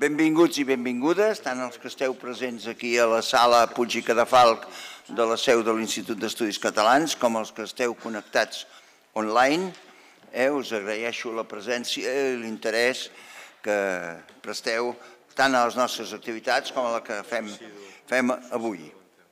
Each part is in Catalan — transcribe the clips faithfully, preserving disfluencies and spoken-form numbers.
Benvinguts i benvingudes, tant els que esteu presents aquí a la sala Puig i Cadafalch de la seu de l'Institut d'Estudis Catalans, com els que esteu connectats online. Us agraeixo la presència i l'interès que presteu tant a les nostres activitats com a la que fem avui.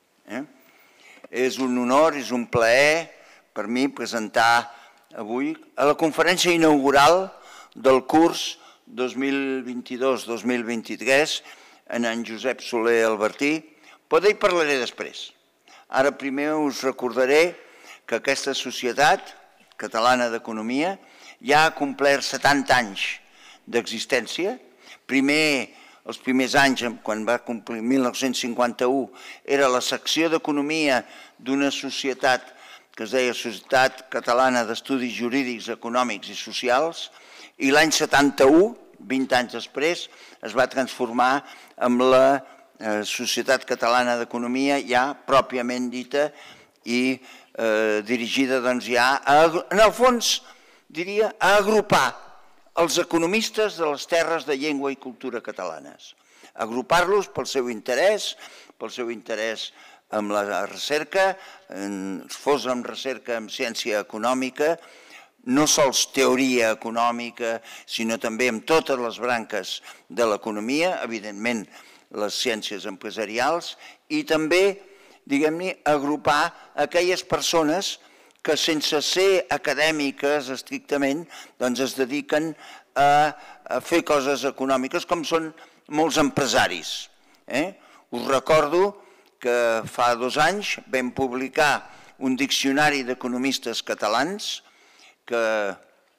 És un honor, és un plaer per mi presentar avui a la conferència inaugural del curs dos mil vint-i-dos dos mil vint-i-tres en en Josep Soler Albertí, però d'ell parlaré després. Ara primer us recordaré que aquesta Societat Catalana d'Economia ja ha complert setanta anys d'existència. Primer, els primers anys, quan va complir mil nou-cents cinquanta-u, era la secció d'Economia d'una societat que es deia Societat Catalana d'Estudis Jurídics, Econòmics i Socials, i l'any setanta-u, vint anys després, es va transformar en la Societat Catalana d'Economia ja pròpiament dita i dirigida ja, en el fons, diria, a agrupar els economistes de les terres de llengua i cultura catalanes. Agrupar-los pel seu interès, pel seu interès en la recerca, fos en recerca en ciència econòmica, no sols teoria econòmica, sinó també amb totes les branques de l'economia, evidentment les ciències empresarials, i també, diguem-ne, agrupar aquelles persones que sense ser acadèmiques estrictament, doncs es dediquen a fer coses econòmiques, com són molts empresaris. Us recordo que fa dos anys vam publicar un diccionari d'economistes catalans que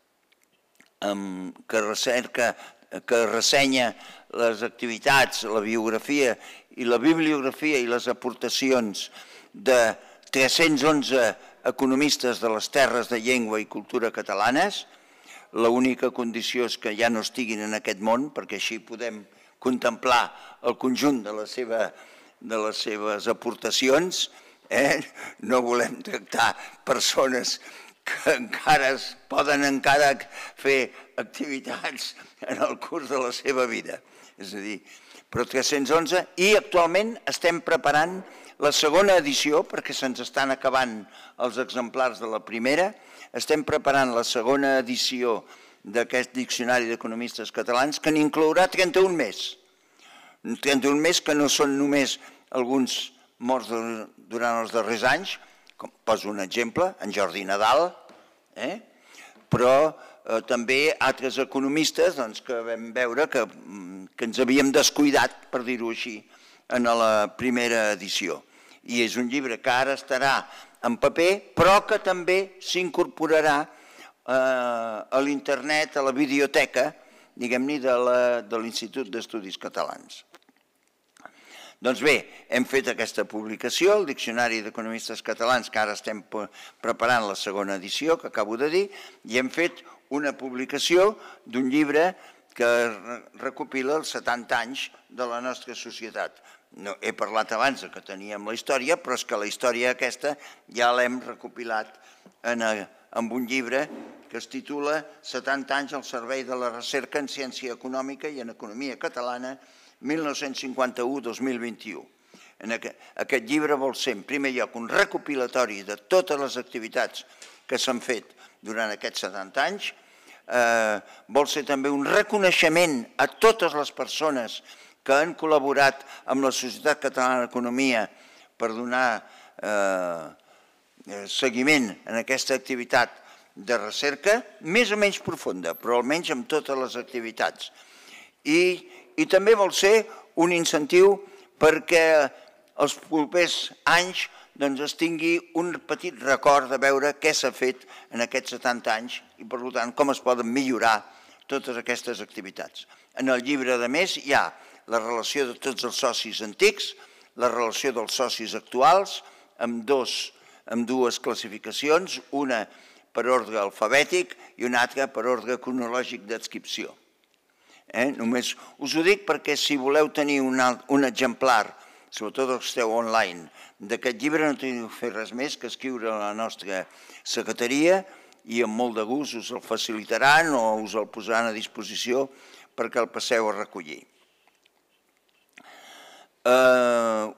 ressenya les activitats, la biografia i la bibliografia i les aportacions de tres-cents onze economistes de les terres de llengua i cultura catalanes. L'única condició és que ja no estiguin en aquest món, perquè així podem contemplar el conjunt de les seves aportacions. No volem tractar persones que encara poden encara fer activitats en el curs de la seva vida. És a dir, però tres-cents onze, i actualment estem preparant la segona edició, perquè se'ns estan acabant els exemplars de la primera, estem preparant la segona edició d'aquest diccionari d'economistes catalans, que n'inclourà trenta-un més. trenta-un més que no són només alguns morts durant els darrers anys, poso un exemple, en Jordi Nadal, però també altres economistes que vam veure que ens havíem descuidat, per dir-ho així, en la primera edició. I és un llibre que ara estarà en paper, però que també s'incorporarà a l'internet, a la biblioteca, diguem-ne, de l'Institut d'Estudis Catalans. Doncs bé, hem fet aquesta publicació, el Diccionari d'Economistes Catalans, que ara estem preparant la segona edició, que acabo de dir, i hem fet una publicació d'un llibre que recopila els setanta anys de la nostra societat. He parlat abans que teníem la història, però és que la història aquesta ja l'hem recopilat en un llibre que es titula setanta anys al servei de la recerca en ciència econòmica i en economia catalana, mil nou-cents cinquanta-u a dos mil vint-i-u. Aquest llibre vol ser, en primer lloc, un recopilatori de totes les activitats que s'han fet durant aquests setanta anys, vol ser també un reconeixement a totes les persones que han col·laborat amb la Societat Catalana d'Economia per donar seguiment a aquesta activitat de recerca, més o menys profunda, però almenys amb totes les activitats. I I també vol ser un incentiu perquè els propers anys es tingui un petit record de veure què s'ha fet en aquests setanta anys i, per tant, com es poden millorar totes aquestes activitats. En el llibre, a més, hi ha la relació de tots els socis antics, la relació dels socis actuals, amb dues classificacions, una per ordre alfabètic i una altra per ordre cronològic d'adscripció. Només us ho dic perquè si voleu tenir un exemplar, sobretot els que esteu online, d'aquest llibre no teniu de fer res més que escriure a la nostra secretaria i amb molt de gust us el facilitaran o us el posaran a disposició perquè el passeu a recollir.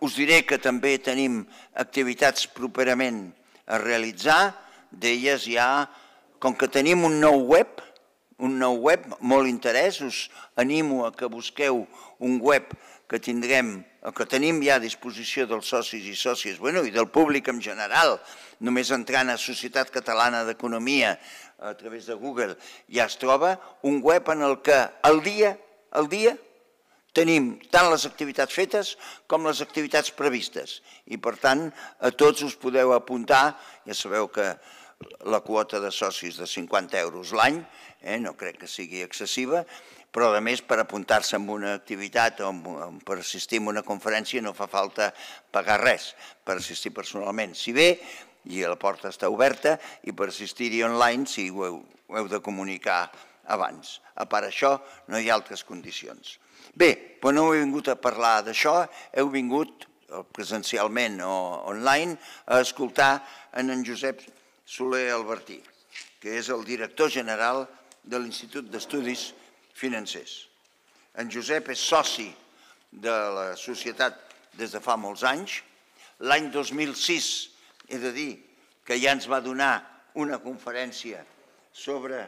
Us diré que també tenim activitats properament a realitzar, d'elles hi ha, com que tenim un nou web, un nou web, molt interès, us animo a que busqueu un web que tindrem, que tenim ja a disposició dels socis i sòcies, bueno, i del públic en general, només entrant a Societat Catalana d'Economia a través de Google, ja es troba un web en el que al dia, al dia, tenim tant les activitats fetes com les activitats previstes i, per tant, a tots us podeu apuntar. Ja sabeu que la quota de socis de cinquanta euros l'any, no crec que sigui excessiva, però, a més, per apuntar-se en una activitat o per assistir a una conferència no fa falta pagar res per assistir personalment. Si bé, i la porta està oberta, i per assistir-hi online sí ho heu de comunicar abans. A part això, no hi ha altres condicions. Bé, però no heu vingut a parlar d'això, heu vingut presencialment o online a escoltar en Josep Soler Albertí, que és el director general de l'Institut d'Estudis Financers. En Josep és soci de la societat des de fa molts anys. L'any dos mil sis, he de dir que ja ens va donar una conferència sobre,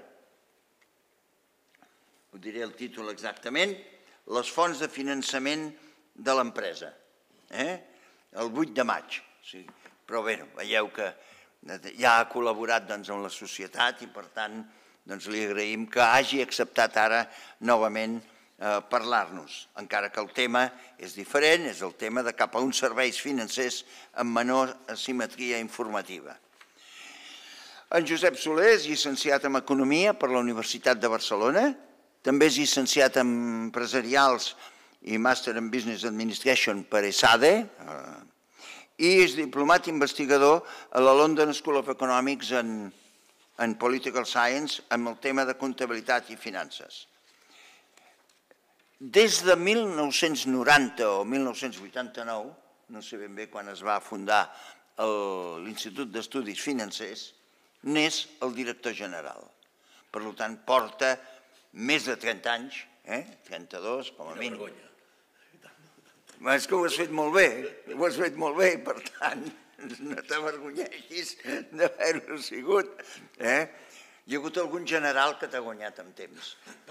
us diré el títol exactament, les fonts de finançament de l'empresa, el vuit de maig. Però bé, veieu que ja ha col·laborat amb la societat i, per tant, li agraïm que hagi acceptat ara novament parlar-nos, encara que el tema és diferent, és el tema de cap a uns serveis financers amb menor asimetria informativa. En Josep Soler és llicenciat en Economia per la Universitat de Barcelona, també és llicenciat en Empresarials i Màster en Business Administration per ESADE i és diplomat investigador a la London School of Economics en Political Science amb el tema de comptabilitat i finances. Des de mil nou-cents noranta o mil nou-cents vuitanta-nou, no sé ben bé quan es va fundar l'Institut d'Estudis Financers, n'és el director general. Per tant, porta més de trenta anys, trenta-dos com a mínim. És que ho has fet molt bé, ho has fet molt bé, per tant, no t'avergonyeixis d'haver-ho sigut. Hi ha hagut algun general que t'ha guanyat amb temps.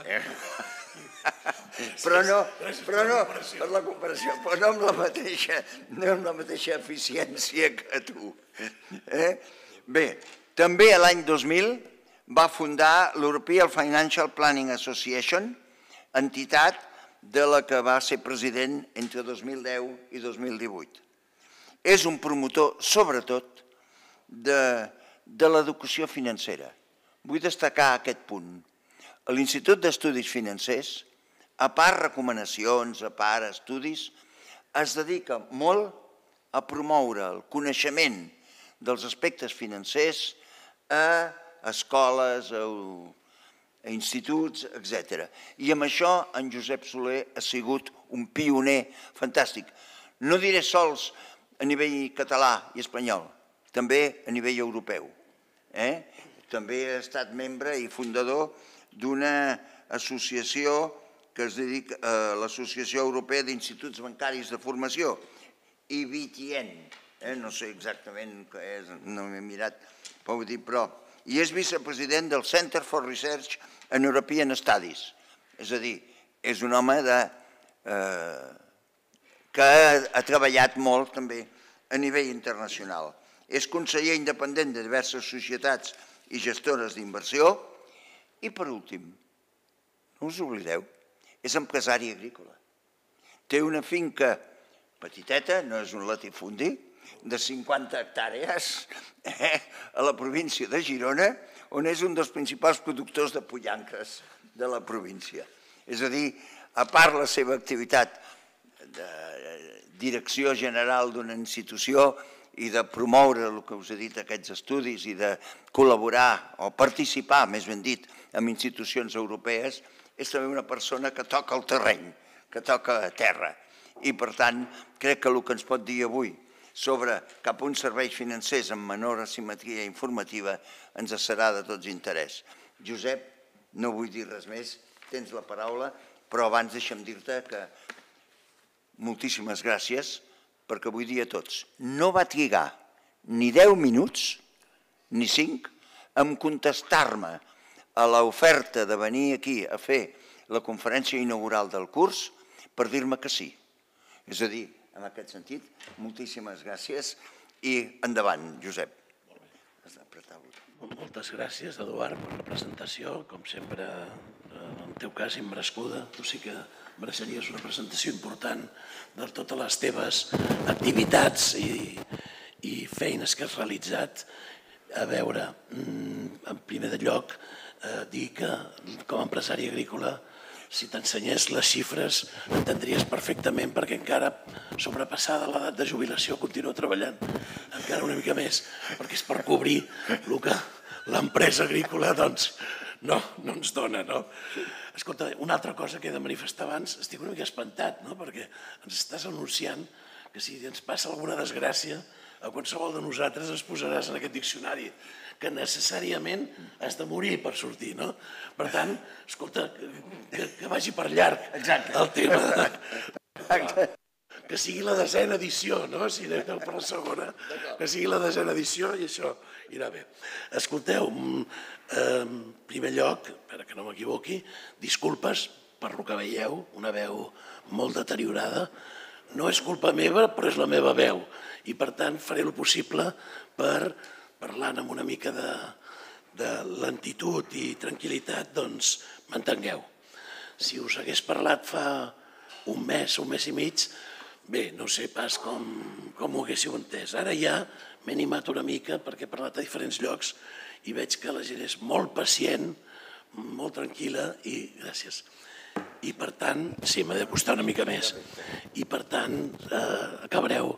Però no, però no, per la comparació, però no amb la mateixa, no amb la mateixa eficiència que tu. Bé, també l'any dos mil va fundar l'European Financial Planning Association, entitat de la que va ser president entre dos mil deu i dos mil divuit. És un promotor, sobretot, de l'educació financera. Vull destacar aquest punt. L'Institut d'Estudis Financers, a part recomanacions, a part estudis, es dedica molt a promoure el coneixement dels aspectes financers a escoles, a instituts, etcètera. I amb això en Josep Soler ha sigut un pioner fantàstic. No diré sols a nivell català i espanyol, també a nivell europeu. També ha estat membre i fundador d'una associació que es dedica a l'Associació Europea d'Instituts Bancaris de Formació, I B T N, no sé exactament què és, no m'he mirat, però i és vicepresident del Center for Research and European Studies. És a dir, és un home que ha treballat molt també a nivell internacional. És conseller independent de diverses societats i gestores d'inversió i, per últim, no us oblideu, és empresari agrícola. Té una finca petiteta, no és un latifundi, de cinquanta hectàrees a la província de Girona, on és un dels principals productors de pollancres de la província. És a dir, a part la seva activitat de direcció general d'una institució i de promoure el que us he dit, aquests estudis, i de col·laborar o participar, més ben dit, en institucions europees, és també una persona que toca el terreny, que toca a terra. I, per tant, crec que el que ens pot dir avui sobre cap a uns serveis financers amb menor asimetria informativa ens serà de tots interès. Josep, no vull dir res més, tens la paraula, però abans deixa'm dir-te que moltíssimes gràcies perquè vull dir a tots, no va trigar ni deu minuts, ni cinc, en contestar-me a l'oferta de venir aquí a fer la conferència inaugural del curs per dir-me que sí. És a dir, en aquest sentit, moltíssimes gràcies i endavant, Josep. Moltes gràcies, Eduard, per la presentació. Com sempre, en el teu cas, immerescuda. Tu sí que mereixeries una presentació important de totes les teves activitats i feines que has realitzat. A veure, en primer lloc, dir que com a empresari agrícola, si t'ensenyés les xifres, entendries perfectament perquè encara sobrepassada l'edat de jubilació continuo treballant encara una mica més, perquè és per cobrir el que l'empresa agrícola no ens dona. Escolta, una altra cosa que he de manifestar abans, estic una mica espantat, perquè ens estàs anunciant que si ens passa alguna desgràcia, a qualsevol de nosaltres ens posaràs en aquest diccionari que necessàriament has de morir per sortir, no? Per tant, escolta, que vagi per llarg el tema. Que sigui la desena edició, no? Si anem per la segona, que sigui la desena edició i això irà bé. Escolteu, en primer lloc, perquè no m'equivoqui, disculpes per el que veieu, una veu molt deteriorada. No és culpa meva, però és la meva veu. I per tant faré el possible per, parlant amb una mica de lentitud i tranquil·litat, doncs m'entengueu. Si us hagués parlat fa un mes o un mes i mig, bé, no sé pas com ho haguéssiu entès. Ara ja m'he animat una mica perquè he parlat a diferents llocs i veig que la gent és molt pacient, molt tranquil·la i gràcies. I per tant, sí, m'ha de costar una mica més. I per tant, acabareu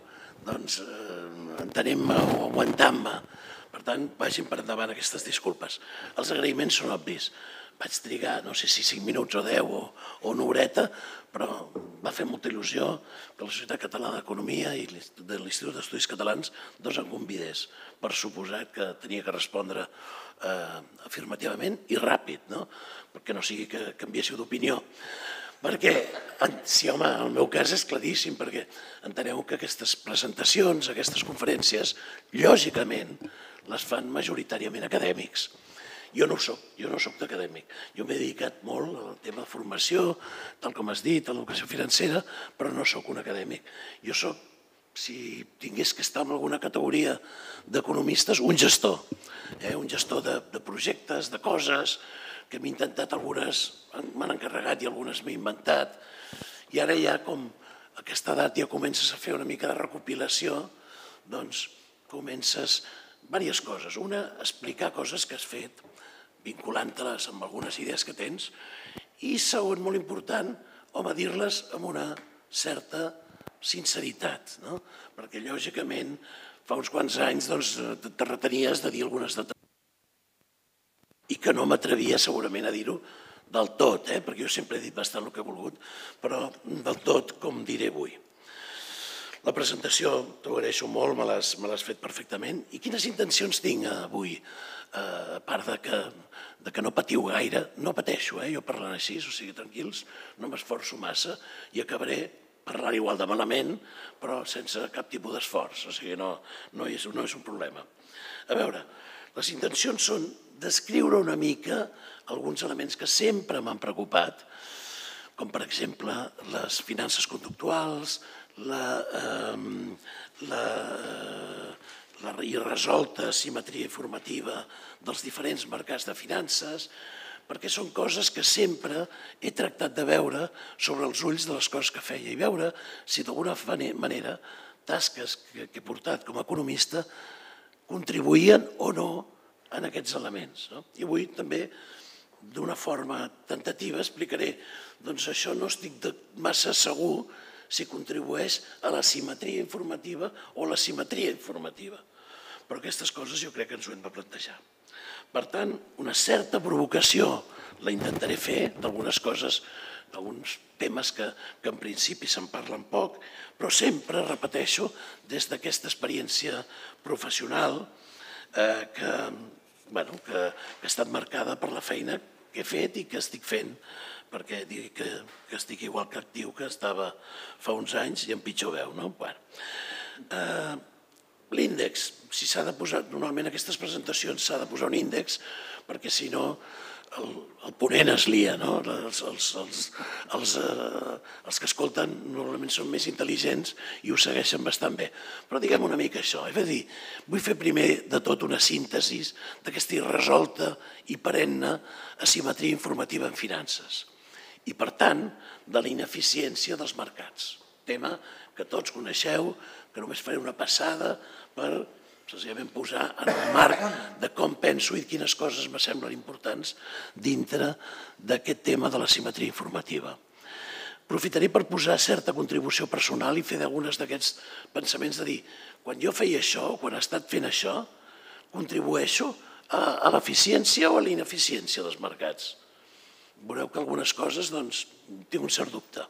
entenent-me o aguantant-me. Per tant, vagin per endavant aquestes disculpes. Els agraïments són obvis. Vaig trigar, no sé si cinc minuts o deu o una horeta, però va fer molta il·lusió que la Societat Catalana d'Economia i l'Institut d'Estudis Catalans doncs em convidés. Per suposat que tenia que respondre afirmativament i ràpid, perquè no sigui que canviéssiu d'opinió. Perquè, sí, home, el meu cas és claríssim, perquè enteneu que aquestes presentacions, aquestes conferències, lògicament, les fan majoritàriament acadèmics. Jo no ho soc, jo no soc acadèmic. Jo m'he dedicat molt al tema de formació, tal com has dit, a l'educació financera, però no soc un acadèmic. Jo soc, si tingués que estar en alguna categoria d'economistes, un gestor. Un gestor de projectes, de coses, que m'he intentat algunes, m'han encarregat i algunes m'he inventat. I ara ja, com a aquesta edat ja comences a fer una mica de recopilació, doncs comences diverses coses. Una, explicar coses que has fet, vinculant-te-les amb algunes idees que tens, i segon, molt important, home, dir-les amb una certa sinceritat, perquè lògicament fa uns quants anys te retenies de dir algunes detalls i que no m'atrevia segurament a dir-ho del tot, perquè jo sempre he dit bastant el que he volgut, però del tot com diré avui. La presentació, t'ho agraeixo molt, me l'has fet perfectament. I quines intencions tinc avui? A part de que no patiu gaire, no pateixo, jo parlant així, o sigui, tranquils, no m'esforço massa i acabaré parlant igual de malament, però sense cap tipus d'esforç, o sigui, no és un problema. A veure, les intencions són descriure una mica alguns elements que sempre m'han preocupat, com per exemple les finances conductuals, la irresolta simetria informativa dels diferents mercats de finances, perquè són coses que sempre he tractat de veure sobre els ulls de les coses que feia i veure si d'alguna manera tasques que he portat com a economista contribuïen o no en aquests elements. I avui també, d'una forma tentativa, explicaré doncs això no estic massa segur si contribueix a la simetria informativa o la simetria informativa. Però aquestes coses jo crec que ens ho hem de plantejar. Per tant, una certa provocació la intentaré fer d'algunes coses, d'alguns temes que en principi se'n parlen poc, però sempre, repeteixo, des d'aquesta experiència professional que ha estat marcada per la feina que he fet i que estic fent perquè digui que estic igual que actiu que estava fa uns anys i amb pitjor veu. L'índex, si s'ha de posar, normalment en aquestes presentacions s'ha de posar un índex perquè si no el ponent es lia, no? Els que escolten normalment són més intel·ligents i ho segueixen bastant bé. Però diguem una mica això, és a dir, vull fer primer de tot una síntesi d'aquesta irresolta i perenne asimetria informativa en finances i, per tant, de la ineficiència dels mercats. Tema que tots coneixeu, que només faré una passada per senzillament posar en el marc de com penso i quines coses me semblen importants dintre d'aquest tema de la simetria informativa. Aprofitaré per posar certa contribució personal i fer alguns d'aquests pensaments de dir, quan jo feia això, quan he estat fent això, contribueixo a l'eficiència o a la ineficiència dels mercats. Veureu que algunes coses, doncs, tinc un cert dubte.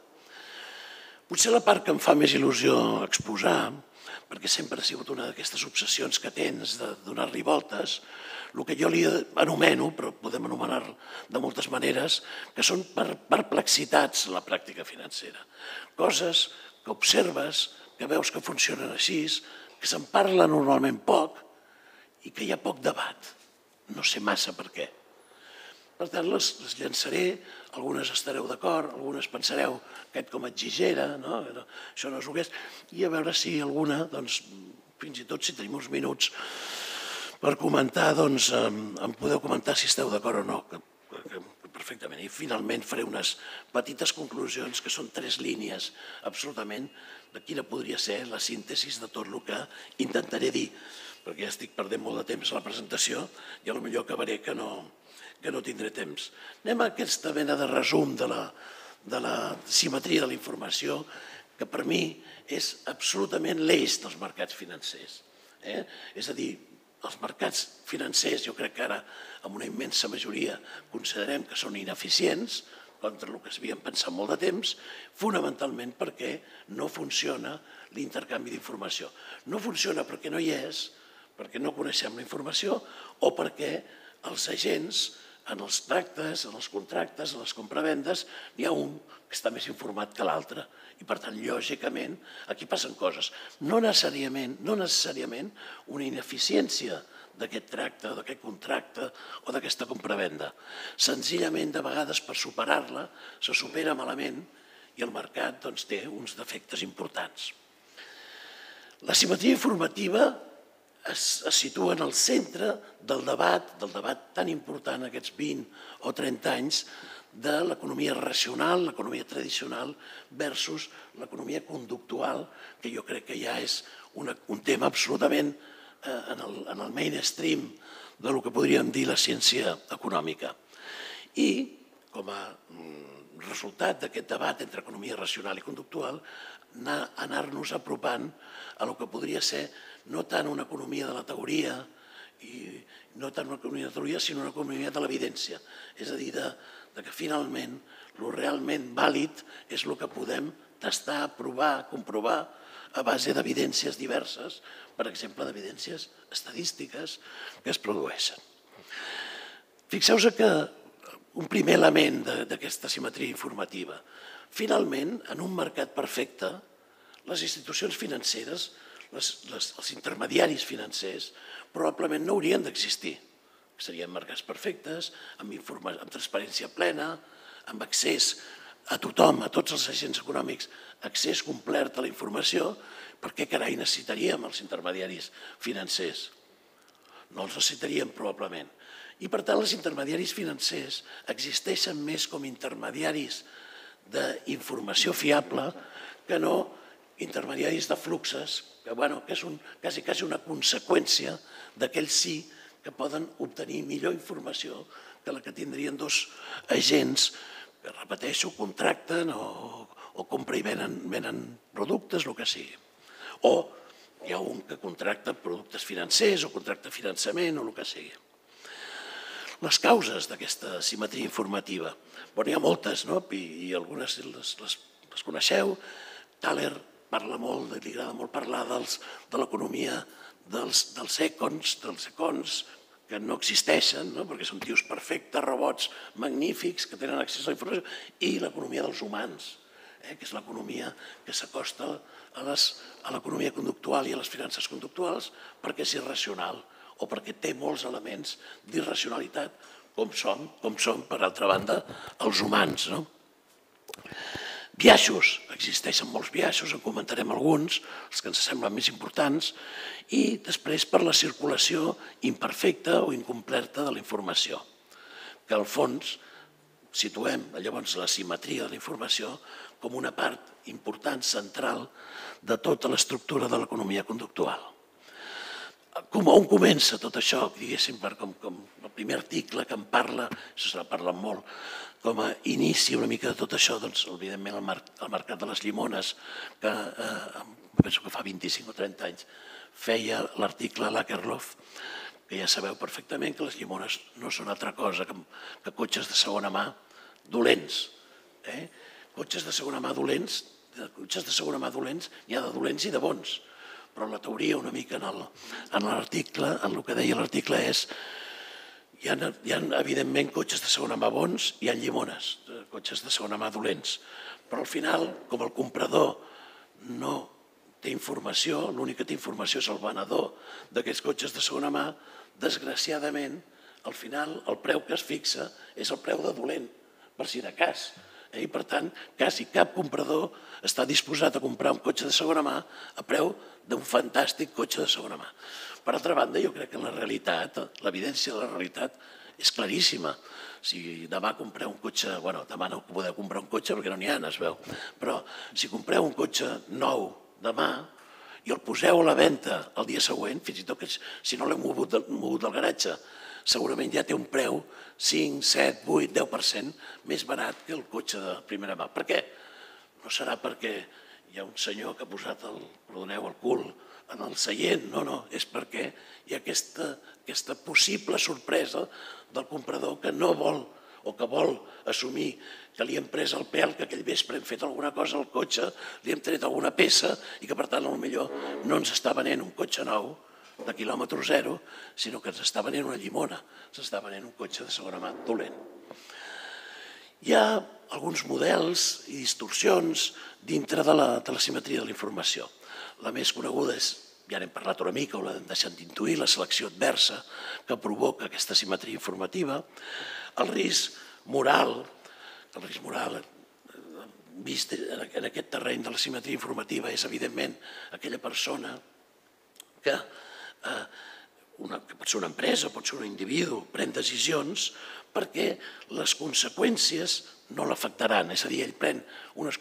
Potser la part que em fa més il·lusió exposar, perquè sempre ha sigut una d'aquestes obsessions que tens de donar-li voltes, el que jo li anomeno, però podem anomenar de moltes maneres, que són perplexitats en la pràctica financera. Coses que observes, que veus que funcionen així, que se'n parla normalment poc i que hi ha poc debat. No sé massa per què. Per tant, les llançaré, algunes estareu d'acord, algunes pensareu que aquest com exigera, això no és el que és, i a veure si alguna, fins i tot si tenim uns minuts per comentar, doncs em podeu comentar si esteu d'acord o no, perfectament. I finalment faré unes petites conclusions que són tres línies absolutament de quina podria ser la síntesi de tot el que intentaré dir, perquè ja estic perdent molt de temps a la presentació i potser acabaré que no que no tindré temps. Anem a aquesta mena de resum de la simetria de la informació que per mi és absolutament l'eix dels mercats financers. És a dir, els mercats financers jo crec que ara amb una immensa majoria considerem que són ineficients contra el que s'havien pensat molt de temps, fonamentalment perquè no funciona l'intercanvi d'informació. No funciona perquè no hi és, perquè no coneixem la informació o perquè els agents en els tractes, en els contractes, en les compravendes, n'hi ha un que està més informat que l'altre. I, per tant, lògicament, aquí passen coses. No necessàriament, no necessàriament una ineficiència d'aquest tracte, d'aquest contracte o d'aquesta compravenda. Senzillament, de vegades, per superar-la, se supera malament i el mercat té uns defectes importants. La simetria informativa es situa en el centre del debat, del debat tan important aquests vint o trenta anys de l'economia racional, l'economia tradicional versus l'economia conductual, que jo crec que ja és un tema absolutament en el mainstream del que podríem dir la ciència econòmica. I, com a resultat d'aquest debat entre economia racional i conductual, anar-nos apropant a el que podria ser no tant una economia de la teoria, no tant una economia de la teoria, sinó una economia de l'evidència. És a dir, que finalment el realment vàlid és el que podem tastar, provar, comprovar a base d'evidències diverses, per exemple, d'evidències estadístiques que es produeixen. Fixeu-vos que un primer element d'aquesta simetria informativa, finalment, en un mercat perfecte, les institucions financeres, els intermediaris financers, probablement no haurien d'existir. Serien mercats perfectes, amb transparència plena, amb accés a tothom, a tots els agents econòmics, accés complet a la informació. Per què carai necessitaríem els intermediaris financers? No els necessitaríem probablement. I per tant els intermediaris financers existeixen més com intermediaris d'informació fiable que no intermediaris de fluxes, que és quasi una conseqüència d'aquells sí que poden obtenir millor informació que la que tindrien dos agents que, repeteixo, contracten o compren i venen productes, el que sigui. O hi ha un que contracta productes financers o contracta finançament o el que sigui. Les causes d'aquesta simetria informativa, n'hi ha moltes, i algunes les coneixeu. Thaler parla molt, li agrada molt parlar de l'economia dels econs, dels econs, que no existeixen, perquè són tios perfectes, robots magnífics, que tenen accés a la informació, i l'economia dels humans, que és l'economia que s'acosta a l'economia conductual i a les finances conductuals perquè és irracional o perquè té molts elements d'irracionalitat, com som, com som, per altra banda, els humans. Biaixos, existeixen molts biaixos, en comentarem alguns, els que ens semblen més importants, i després per la circulació imperfecta o incompleta de la informació, que al fons situem llavors la simetria de la informació com una part important, central, de tota l'estructura de l'economia conductual. On comença tot això, diguéssim, com el primer article que en parla, això se n'ha parlat molt, com a inici una mica de tot això, doncs, evidentment, el mercat de les llimones, que penso que fa vint-i-cinc o trenta anys feia l'article Lakerlof, que ja sabeu perfectament que les llimones no són altra cosa que cotxes de segona mà dolents. Cotxes de segona mà dolents, cotxes de segona mà dolents, n'hi ha de dolents i de bons. Però la teoria una mica en l'article, en el que deia l'article és hi ha, evidentment, cotxes de segona mà bons i hi ha llimones, cotxes de segona mà dolents. Però al final, com el comprador no té informació, l'únic que té informació és el venedor d'aquests cotxes de segona mà, desgraciadament, al final, el preu que es fixa és el preu de dolent, per si de cas. I, per tant, quasi cap comprador està disposat a comprar un cotxe de segona mà a preu d'un fantàstic cotxe de segona mà. Per altra banda, jo crec que la realitat, l'evidència de la realitat és claríssima. Si demà compreu un cotxe, bueno, demà no podeu comprar un cotxe perquè no n'hi ha, es veu, però si compreu un cotxe nou demà i el poseu a la venda el dia següent, fins i tot que si no l'heu mogut del garatge, segurament ja té un preu cinc, set, vuit, deu per cent més barat que el cotxe de primera mà. Per què? No serà perquè hi ha un senyor que ha posat el, perdoneu, el cul en el seient, no, no, és perquè hi ha aquesta possible sorpresa del comprador que no vol o que vol assumir que li hem pres el pèl, que aquell vespre hem fet alguna cosa al cotxe, li hem tret alguna peça i que per tant potser no ens està venent un cotxe nou de quilòmetre zero, sinó que ens està venent una llimona, ens està venent un cotxe de segona mà dolent. Hi ha alguns models i distorsions dintre de la simetria de la informació. La més coneguda és, ja n'hem parlat una mica, o l'hem deixat d'intuir, la selecció adversa que provoca aquesta simetria informativa. El risc moral, el risc moral vist en aquest terreny de la simetria informativa és, evidentment, aquella persona que pot ser una empresa, pot ser un individu, pren decisions perquè les conseqüències no l'afectaran. És a dir, ell pren unes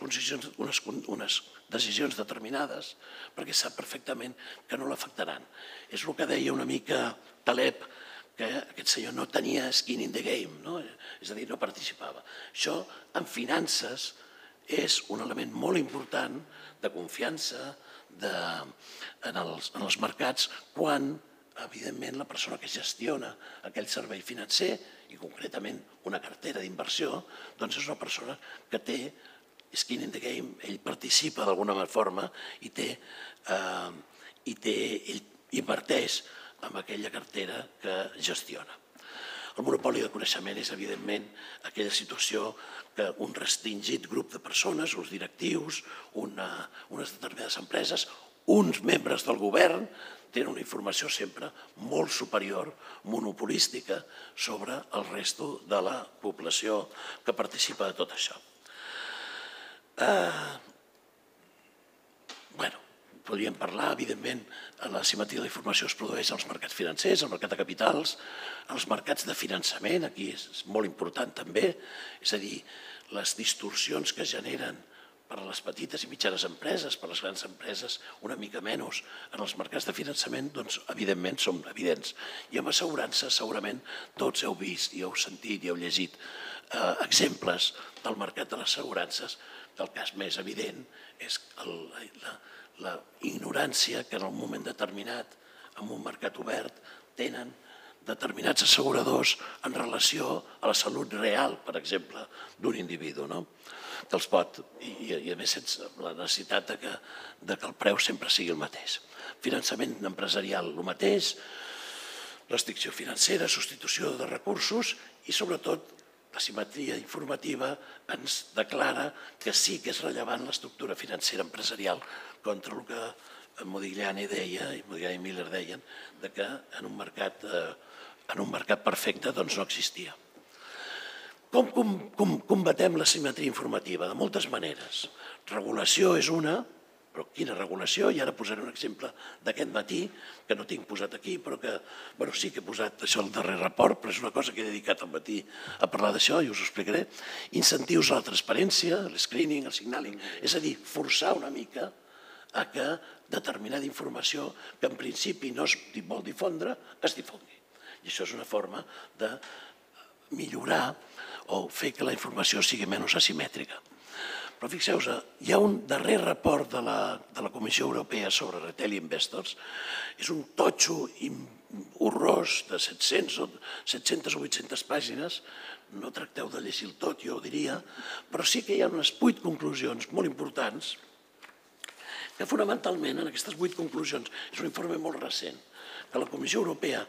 decisions determinades perquè sap perfectament que no l'afectaran. És el que deia una mica Taleb, que aquest senyor no tenia skin in the game, és a dir, no participava. Això, en finances, és un element molt important de confiança en els mercats quan, evidentment, la persona que gestiona aquell servei financer i concretament una cartera d'inversió, doncs és una persona que té skin in the game, ell participa d'alguna forma i inverteix en aquella cartera que gestiona. El monopoli de coneixement és, evidentment, aquella situació que un restringit grup de persones, uns directius, unes determinades empreses, uns membres del govern, tenen una informació sempre molt superior, monopolística, sobre el resto de la població que participa de tot això. Bé, podríem parlar, evidentment, la simetria de la informació es produeix als mercats financers, al mercat de capitals, als mercats de finançament, aquí és molt important també, és a dir, les distorsions que generen per a les petites i mitjanes empreses, per a les grans empreses, una mica menys en els mercats de finançament, doncs, evidentment, són evidents. I amb assegurances, segurament, tots heu vist i heu sentit i heu llegit exemples del mercat de les assegurances, que el cas més evident és la ignorància que en un moment determinat, en un mercat obert, tenen determinats asseguradors en relació a la salut real, per exemple, d'un individu, que els pot, i a més sense la necessitat que el preu sempre sigui el mateix. Finançament empresarial, el mateix. restricció financera, substitució de recursos i, sobretot, la simetria informativa ens declara que sí que és rellevant l'estructura financera empresarial contra el que Modigliani deia i Modigliani i Miller deien que en un mercat, en un mercat perfecte doncs no existia. Com combatem la simetria informativa? De moltes maneres. Regulació és una, però quina regulació? I ara posaré un exemple d'aquest matí, que no tinc posat aquí, però que sí que he posat això al darrer report, però és una cosa que he dedicat al matí a parlar d'això i us ho explicaré. Incentius a la transparència, l'escreening, el signaling, és a dir, forçar una mica a que determinada informació que en principi no es vol difondre, es difongui. I això és una forma de millorar o fer que la informació sigui menys asimètrica. Però fixeu-vos, hi ha un darrer report de la Comissió Europea sobre Retail Investors, és un totxo horrorós de set-centes o vuit-centes pàgines, no tracteu de llegir-lo tot, jo ho diria, però sí que hi ha unes vuit conclusions molt importants que fonamentalment en aquestes vuit conclusions, és un informe molt recent, que la Comissió Europea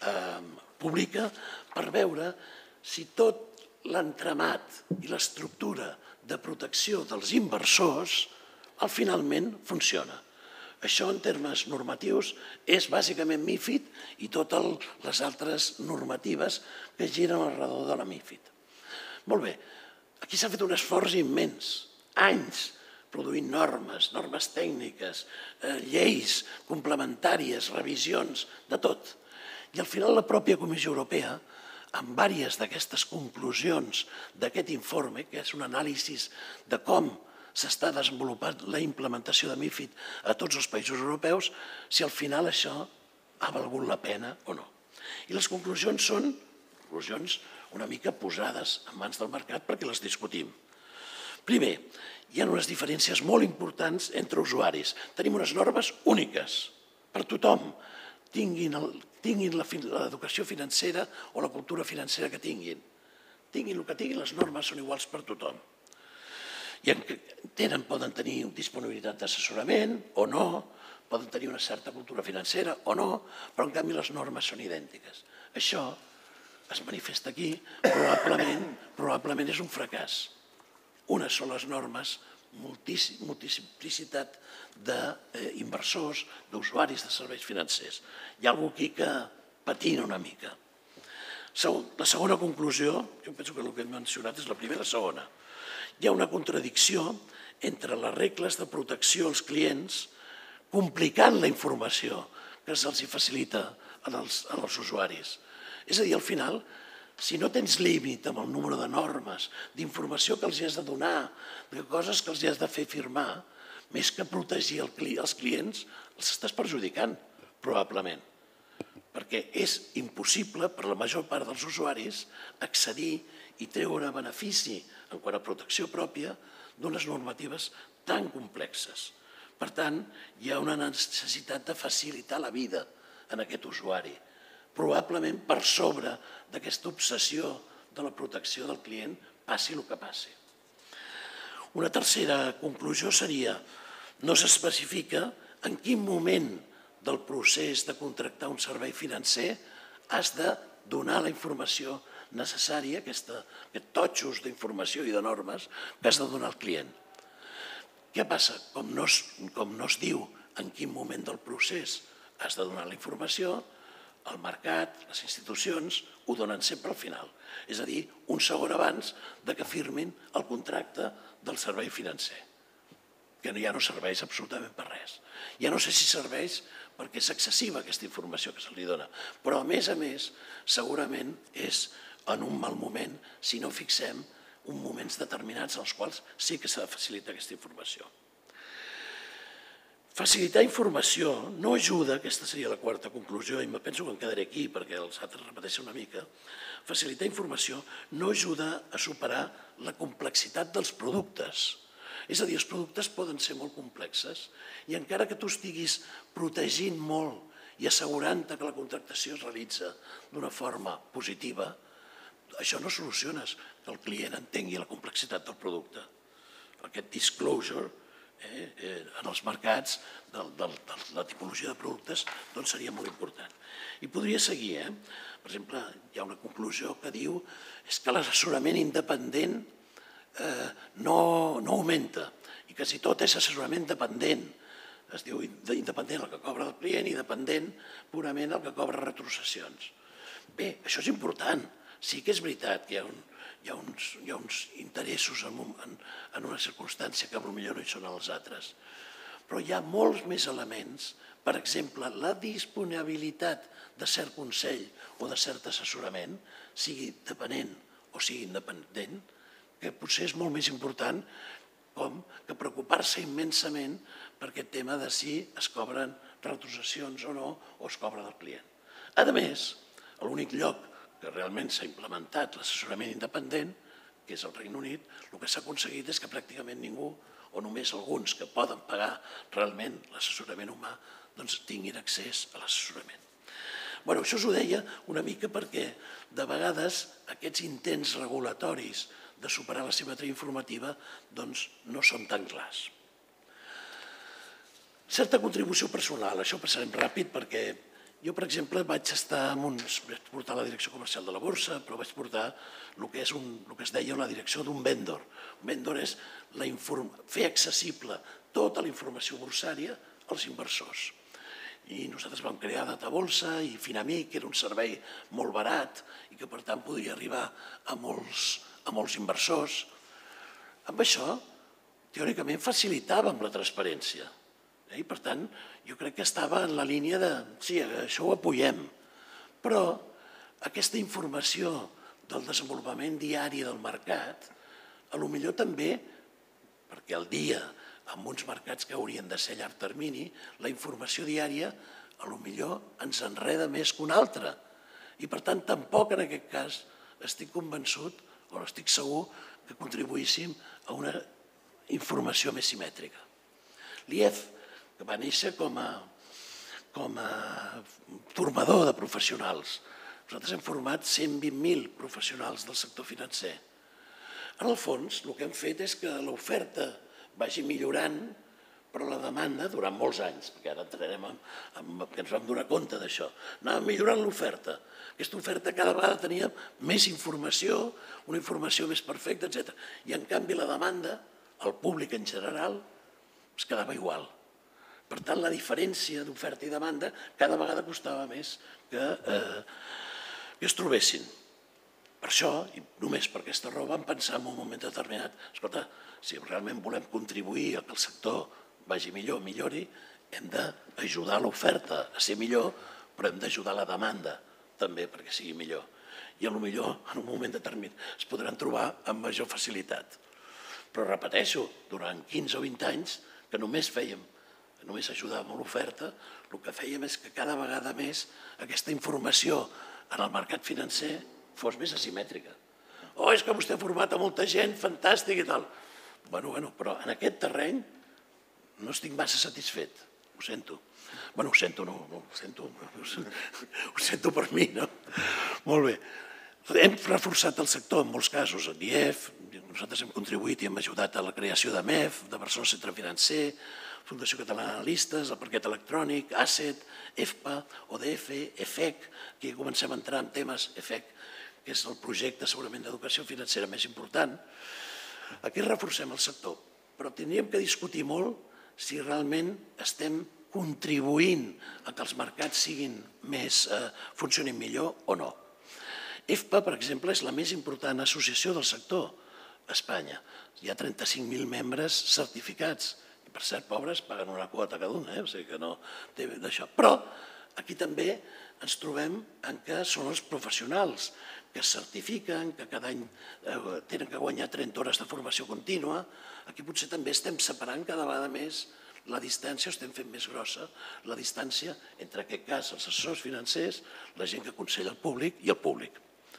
publica per veure si tot l'entramat i l'estructura de protecció dels inversors al finalment funciona. Això en termes normatius és bàsicament MiFID i totes les altres normatives que giren al redor de la MiFID. Molt bé, aquí s'ha fet un esforç immens, anys, produint normes, normes tècniques, lleis complementàries, revisions, de tot. I al final la pròpia Comissió Europea, amb diverses d'aquestes conclusions d'aquest informe, que és un anàlisi de com s'està desenvolupant la implementació de MiFID a tots els països europeus, si al final això ha valgut la pena o no. I les conclusions són conclusions una mica posades en mans del mercat perquè les discutim. Primer, hi ha unes diferències molt importants entre usuaris. Tenim unes normes úniques per tothom, tinguin l'educació financera o la cultura financera que tinguin. Tinguin el que tinguin, les normes són iguals per tothom. Poden tenir disponibilitat d'assessorament o no, poden tenir una certa cultura financera o no, però en canvi les normes són idèntiques. Això es manifesta aquí, probablement és un fracàs. Unes són les normes, multiplicitat d'inversors, d'usuaris de serveis financers. Hi ha alguna cosa aquí que patina una mica. La segona conclusió, jo penso que el que he mencionat és la primera i la segona. Hi ha una contradicció entre les regles de protecció als clients complicant la informació que se'ls facilita als usuaris. És a dir, al final, si no tens límit amb el número de normes, d'informació que els has de donar, de coses que els has de fer firmar, més que protegir els clients, els estàs perjudicant, probablement. Perquè és impossible per la major part dels usuaris accedir i treure benefici en quant a protecció pròpia d'unes normatives tan complexes. Per tant, hi ha una necessitat de facilitar la vida en aquest usuari, probablement per sobre d'aquesta obsessió de la protecció del client, passi el que passi. Una tercera conclusió seria, no s'especifica en quin moment del procés de contractar un servei financer has de donar la informació necessària, aquests totxos d'informació i de normes que has de donar al client. Què passa? Com no es diu en quin moment del procés has de donar la informació, el mercat, les institucions, ho donen sempre al final. És a dir, un segon abans que firmin el contracte del servei financer, que ja no serveix absolutament per res. Ja no sé si serveix perquè és excessiva aquesta informació que se li dona, però a més a més segurament és en un mal moment si no fixem uns moments determinats en els quals sí que s'ha de facilitar aquesta informació. Facilitar informació no ajuda, aquesta seria la quarta conclusió, i me penso que em quedaré aquí perquè els altres repeteixen una mica, facilitar informació no ajuda a superar la complexitat dels productes. És a dir, els productes poden ser molt complexes i encara que tu estiguis protegint molt i assegurant-te que la contractació es realitza d'una forma positiva, això no soluciones que el client entengui la complexitat del producte. Aquest disclosure en els mercats de la tipologia de productes, doncs seria molt important. I podria seguir, eh? Per exemple, hi ha una conclusió que diu és que l'assessorament independent no augmenta i quasi tot és assessorament dependent. Es diu independent el que cobra el client i dependent purament el que cobra retrocessions. Bé, això és important. Sí que és veritat que hi ha uns interessos en una circumstància que potser no hi són els altres. Però hi ha molts més elements, per exemple, la disponibilitat de cert consell o de cert assessorament, sigui dependent o sigui independent, que potser és molt més important que preocupar-se immensament per aquest tema de si es cobren retrocessions o no o es cobra del client. A més, l'únic lloc que realment s'ha implementat l'assessorament independent, que és el Regne Unit, el que s'ha aconseguit és que pràcticament ningú, o només alguns que poden pagar realment l'assessorament humà, doncs tinguin accés a l'assessorament. Bé, això us ho deia una mica perquè de vegades aquests intents regulatoris de superar la simetria informativa doncs no són tan clars. Certa contribució personal, això passarem ràpid perquè jo, per exemple, vaig estar amb uns... vaig portar la direcció comercial de la borsa, però vaig portar el que es deia la direcció d'un vendor. Un vendor és fer accessible tota la informació borsària als inversors. I nosaltres vam crear Databolsa i Finamic, que era un servei molt barat i que, per tant, podria arribar a molts inversors. Amb això, teòricament, facilitàvem la transparència. I, per tant, jo crec que estava en la línia de, sí, això ho apoyem, però aquesta informació del desenvolupament diari del mercat, potser també, perquè al dia, en uns mercats que haurien de ser a llarg termini, la informació diària potser ens enreda més que una altra. I, per tant, tampoc en aquest cas estic convençut o estic segur que contribuíssim a una informació més simètrica. L'I E F, que va néixer com a formador de professionals. Nosaltres hem format cent vint mil professionals del sector financer. En el fons, el que hem fet és que l'oferta vagi millorant, però la demanda, durant molts anys, perquè ara entrarem que ens vam donar compte d'això, anava millorant l'oferta. Aquesta oferta cada vegada tenia més informació, una informació més perfecta, etcètera. I, en canvi, la demanda, el públic en general, es quedava igual. Per tant, la diferència d'oferta i demanda cada vegada costava més que es trobessin. Per això, i només per aquesta raó, vam pensar en un moment determinat, escolta, si realment volem contribuir a que el sector vagi millor, millori, hem d'ajudar l'oferta a ser millor, però hem d'ajudar la demanda també perquè sigui millor. I potser en un moment determinat es podran trobar amb major facilitat. Però repeteixo, durant quinze o vint anys, que només fèiem només ajudàvem a l'oferta, el que fèiem és que cada vegada més aquesta informació en el mercat financer fos més asimètrica. Oh, és que vostè ha format a molta gent, fantàstic i tal. Bueno, bueno, però en aquest terreny no estic massa satisfet, ho sento. Bueno, ho sento, no, ho sento, ho sento per mi, no? Molt bé. Hem reforçat el sector en molts casos, en I E F, nosaltres hem contribuït i hem ajudat a la creació de M E F, de Barcelona Centre Financer, Fundació Catalana d'Analistes, el Parquet Electrònic, Asset, E F P A, O D F, E F E C, que comencem a entrar en temes E F E C, que és el projecte segurament d'educació financera més important. Aquí reforcem el sector, però tindríem que discutir molt si realment estem contribuint a que els mercats funcionin millor o no. E F P A, per exemple, és la més important associació del sector a Espanya. Hi ha trenta-cinc mil membres certificats. Per cert, pobres, paguen una quota cada un, o sigui que no té d'això. Però aquí també ens trobem en que són els professionals que es certifiquen, que cada any tenen que guanyar trenta hores de formació contínua. Aquí potser també estem separant cada vegada més la distància, o estem fent més grossa la distància entre, en aquest cas, els assessors financers, la gent que aconsella el públic i el públic.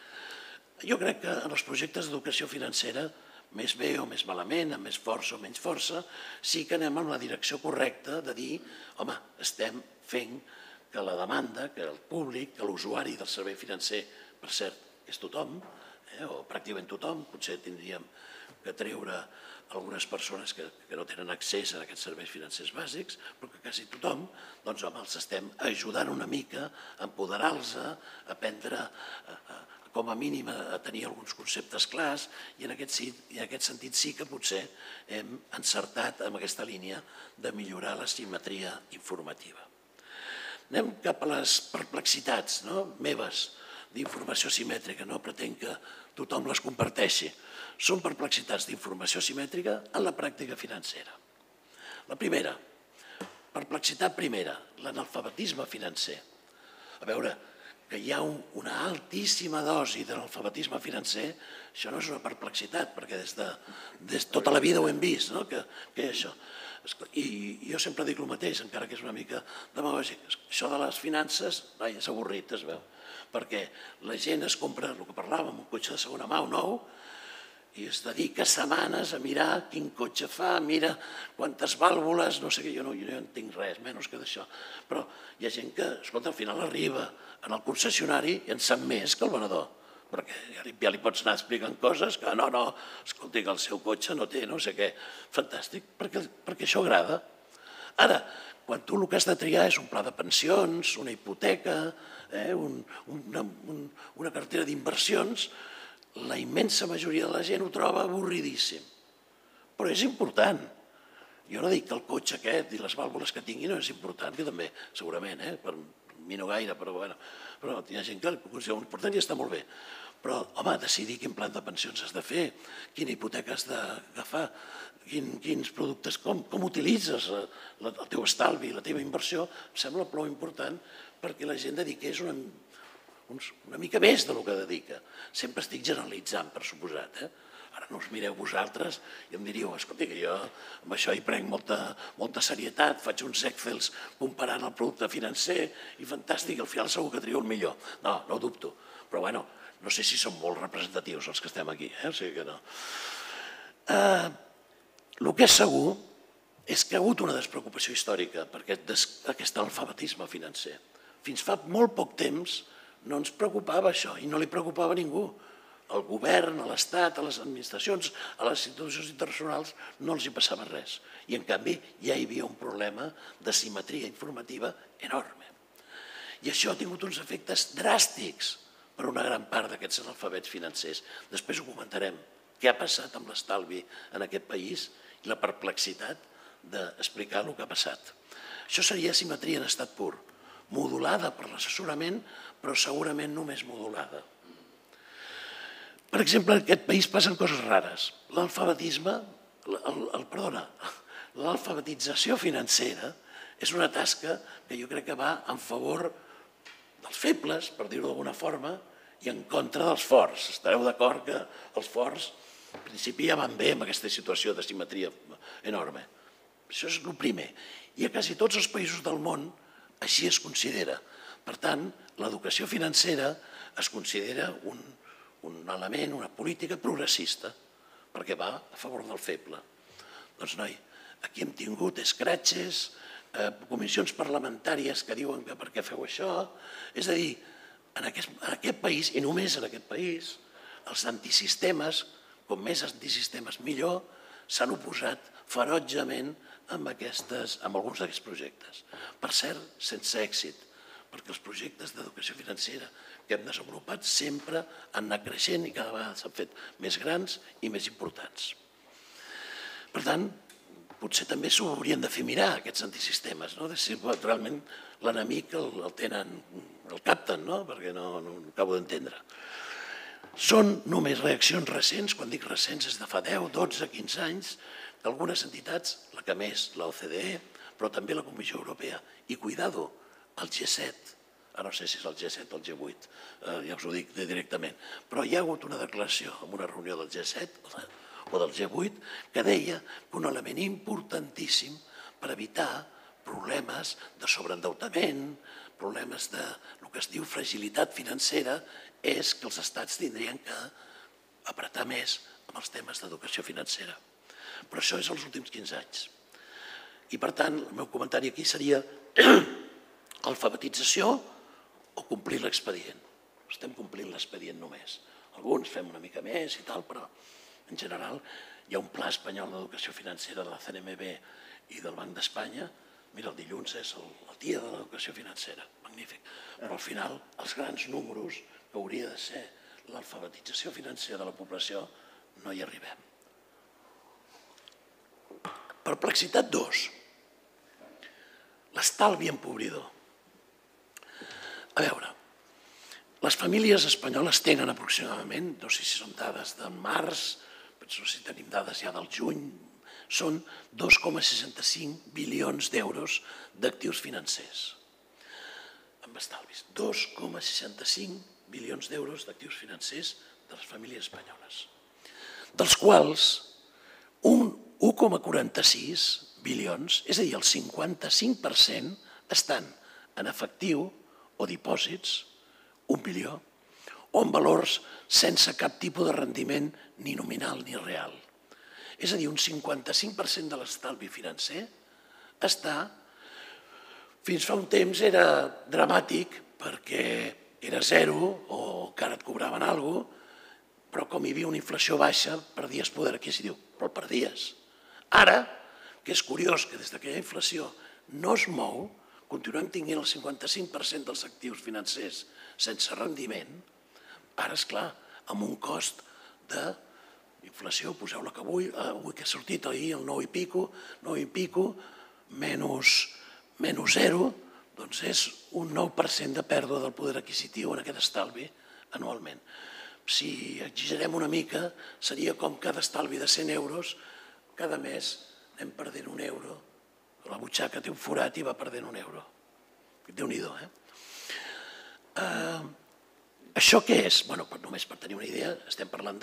Jo crec que en els projectes d'educació financera, més bé o més malament, amb més força o menys força, sí que anem en la direcció correcta de dir, home, estem fent que la demanda, que el públic, que l'usuari del servei financer, per cert, és tothom, o pràcticament tothom, potser tindríem que treure algunes persones que no tenen accés a aquests serveis financers bàsics, però que quasi tothom, doncs home, els estem ajudant una mica a empoderar-los, a aprendre com a mínim a tenir alguns conceptes clars i en aquest sentit sí que potser hem encertat en aquesta línia de millorar la simetria informativa. Anem cap a les perplexitats meves d'informació simètrica, no pretenc que tothom les comparteixi. Són perplexitats d'informació simètrica en la pràctica financera. La primera, perplexitat primera, l'analfabetisme financer. A veure, que hi ha una altíssima dosi d'analfabetisme financer, això no és una perplexitat, perquè des de tota la vida ho hem vist, que és això. I jo sempre dic el mateix, encara que és una mica demagògic. Això de les finances és avorrit, es veu, perquè la gent es compra, el que parlàvem, un cotxe de segona mà o nou, i es dedica setmanes a mirar quin cotxe fa, mira quantes vàlvules, no sé què, jo no entenc res, menys que d'això. Però hi ha gent que, escolta, al final arriba en el concessionari i en sap més que el venedor, perquè ja li pots anar explicant coses que no, no, escolti, que el seu cotxe no té no sé què. Fantàstic, perquè això agrada. Ara, quan tu el que has de triar és un pla de pensions, una hipoteca, una cartera d'inversions, la immensa majoria de la gent ho troba avorridíssim. Però és important. Jo no dic que el cotxe aquest i les vàlvules que tingui no és important, que també, segurament, per mi no gaire, però hi ha gent que ho considera important i està molt bé. Però, home, decidir quin pla de pensions has de fer, quina hipoteca has d'agafar, quins productes, com utilitzes el teu estalvi, la teva inversió, em sembla prou important perquè la gent dediqués una una mica més del que dedica. Sempre estic generalitzant, per suposat. Ara no us mireu vosaltres i em diríeu, escolta, que jo amb això hi prenc molta serietat, faig uns excels comparant el producte financer i fantàstic, al final segur que trio el millor. No, no ho dubto. Però, bueno, no sé si són molt representatius els que estem aquí, o sigui que no. El que és segur és que hi ha hagut una despreocupació històrica per aquest alfabetisme financer. Fins fa molt poc temps no ens preocupava això i no li preocupava a ningú. Al govern, a l'Estat, a les administracions, a les institucions internacionals no els hi passava res. I en canvi ja hi havia un problema de simetria informativa enorme. I això ha tingut uns efectes dràstics per una gran part d'aquests analfabets financers. Després ho comentarem. Què ha passat amb l'estalvi en aquest país i la perplexitat d'explicar el que ha passat. Això seria simetria en estat pur, modulada per l'assessorament, però segurament només modulada. Per exemple, en aquest país passen coses rares. L'alfabetisme, perdona, l'alfabetització financera és una tasca que jo crec que va en favor dels febles, per dir-ho d'alguna forma, i en contra dels forts. Estareu d'acord que els forts, en principi, ja van bé amb aquesta situació de simetria enorme. Això és el primer. I a quasi tots els països del món així es considera. Per tant, l'educació financera es considera un element, una política progressista, perquè va a favor del feble. Doncs, noi, aquí hem tingut escratxes, comissions parlamentàries que diuen que per què feu això. És a dir, en aquest país, i només en aquest país, els antisistemes, com més antisistemes millor, s'han oposat ferotgement amb alguns d'aquests projectes. Per cert, sense èxit, perquè els projectes d'educació financera que hem desenvolupat sempre han anat creixent i cada vegada s'han fet més grans i més importants. Per tant, potser també s'ho haurien de fer mirar, aquests antisistemes, de si realment l'enemic el tenen, el capten, perquè no ho acabo d'entendre. Són només reaccions recents, quan dic recents és de fa deu, dotze, quinze anys, d'algunes entitats, la que més, l'O C D E, però també la Comissió Europea. I cuidado, el G set, ara no sé si és el G set o el G vuit, ja us ho dic directament, però hi ha hagut una declaració en una reunió del G set o del G vuit que deia que un element importantíssim per evitar problemes de sobreendeutament, problemes de el que es diu fragilitat financera, és que els estats tindrien que apretar més amb els temes d'educació financera. Però això és els últims quinze anys. I per tant, el meu comentari aquí seria alfabetització o complir l'expedient. Estem complint l'expedient només. Alguns fem una mica més i tal, però en general Hi ha un pla espanyol d'educació financera de la C N M B i del Banc d'Espanya. Mira, el dilluns és el dia de l'educació financera, magnífic. Però al final, els grans números, que hauria de ser l'alfabetització financera de la població, no hi arribem. Perplexitat dos. L'estalvi empobridor. A veure, les famílies espanyoles tenen aproximadament, no sé si són dades de març, penso si tenim dades ja del juny, són dos coma seixanta-cinc bilions d'euros d'actius financers. Amb estalvis. dos coma seixanta-cinc bilions d'euros d'actius financers de les famílies espanyoles. Dels quals un un coma quaranta-sis bilions, és a dir, el cinquanta-cinc per cent estan en efectiu o dipòsits, un bilió, o en valors sense cap tipus de rendiment ni nominal ni real. És a dir, un cinquanta-cinc per cent de l'estalvi financer està, fins fa un temps era dramàtic perquè era zero o encara et cobraven alguna cosa, però com hi havia una inflació baixa, perdies poder adquisitiu, però el perdies. Ara, que és curiós que des que hi ha inflació no es mou, continuem tenint el cinquanta-cinc per cent dels actius financers sense rendiment, ara, és clar, amb un cost d'inflació, poseu la que avui, avui que ha sortit ahir el nou i pico, nou i pico, menys zero, doncs és un nou per cent de pèrdua del poder adquisitiu en aquest estalvi anualment. Si exagerem una mica, seria com cada estalvi de cent euros, cada mes anem perdent un euro. La butxaca té un forat i va perdent un euro. Déu-n'hi-do, eh? Això què és? Bé, només per tenir una idea, estem parlant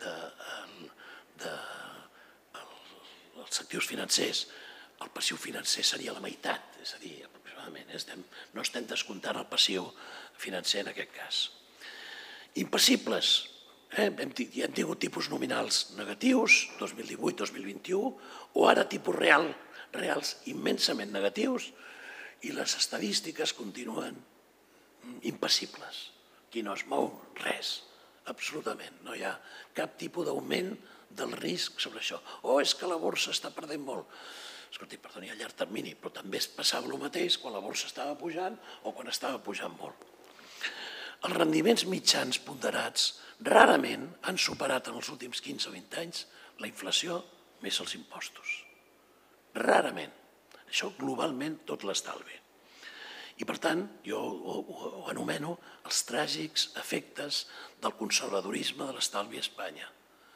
dels actius financers. El passiu financer seria la meitat, és a dir, aproximadament. No estem descomptant el passiu financer en aquest cas. Impassibles. Hem tingut tipus nominals negatius, dos mil divuit dos mil vint-i-u, o ara tipus reals immensament negatius, i les estadístiques continuen impassibles. Aquí no es mou res, absolutament. No hi ha cap tipus d'augment del risc sobre això. O és que la borsa està perdent molt. Escolti, perdoni, a llarg termini, però també es passava el mateix quan la borsa estava pujant o quan estava pujant molt. Els rendiments mitjans ponderats rarament han superat en els últims quinze o vint anys la inflació més els impostos. Rarament. Això globalment tot l'estalvi. I per tant, jo ho anomeno els tràgics efectes del conservadorisme de l'estalvi a Espanya.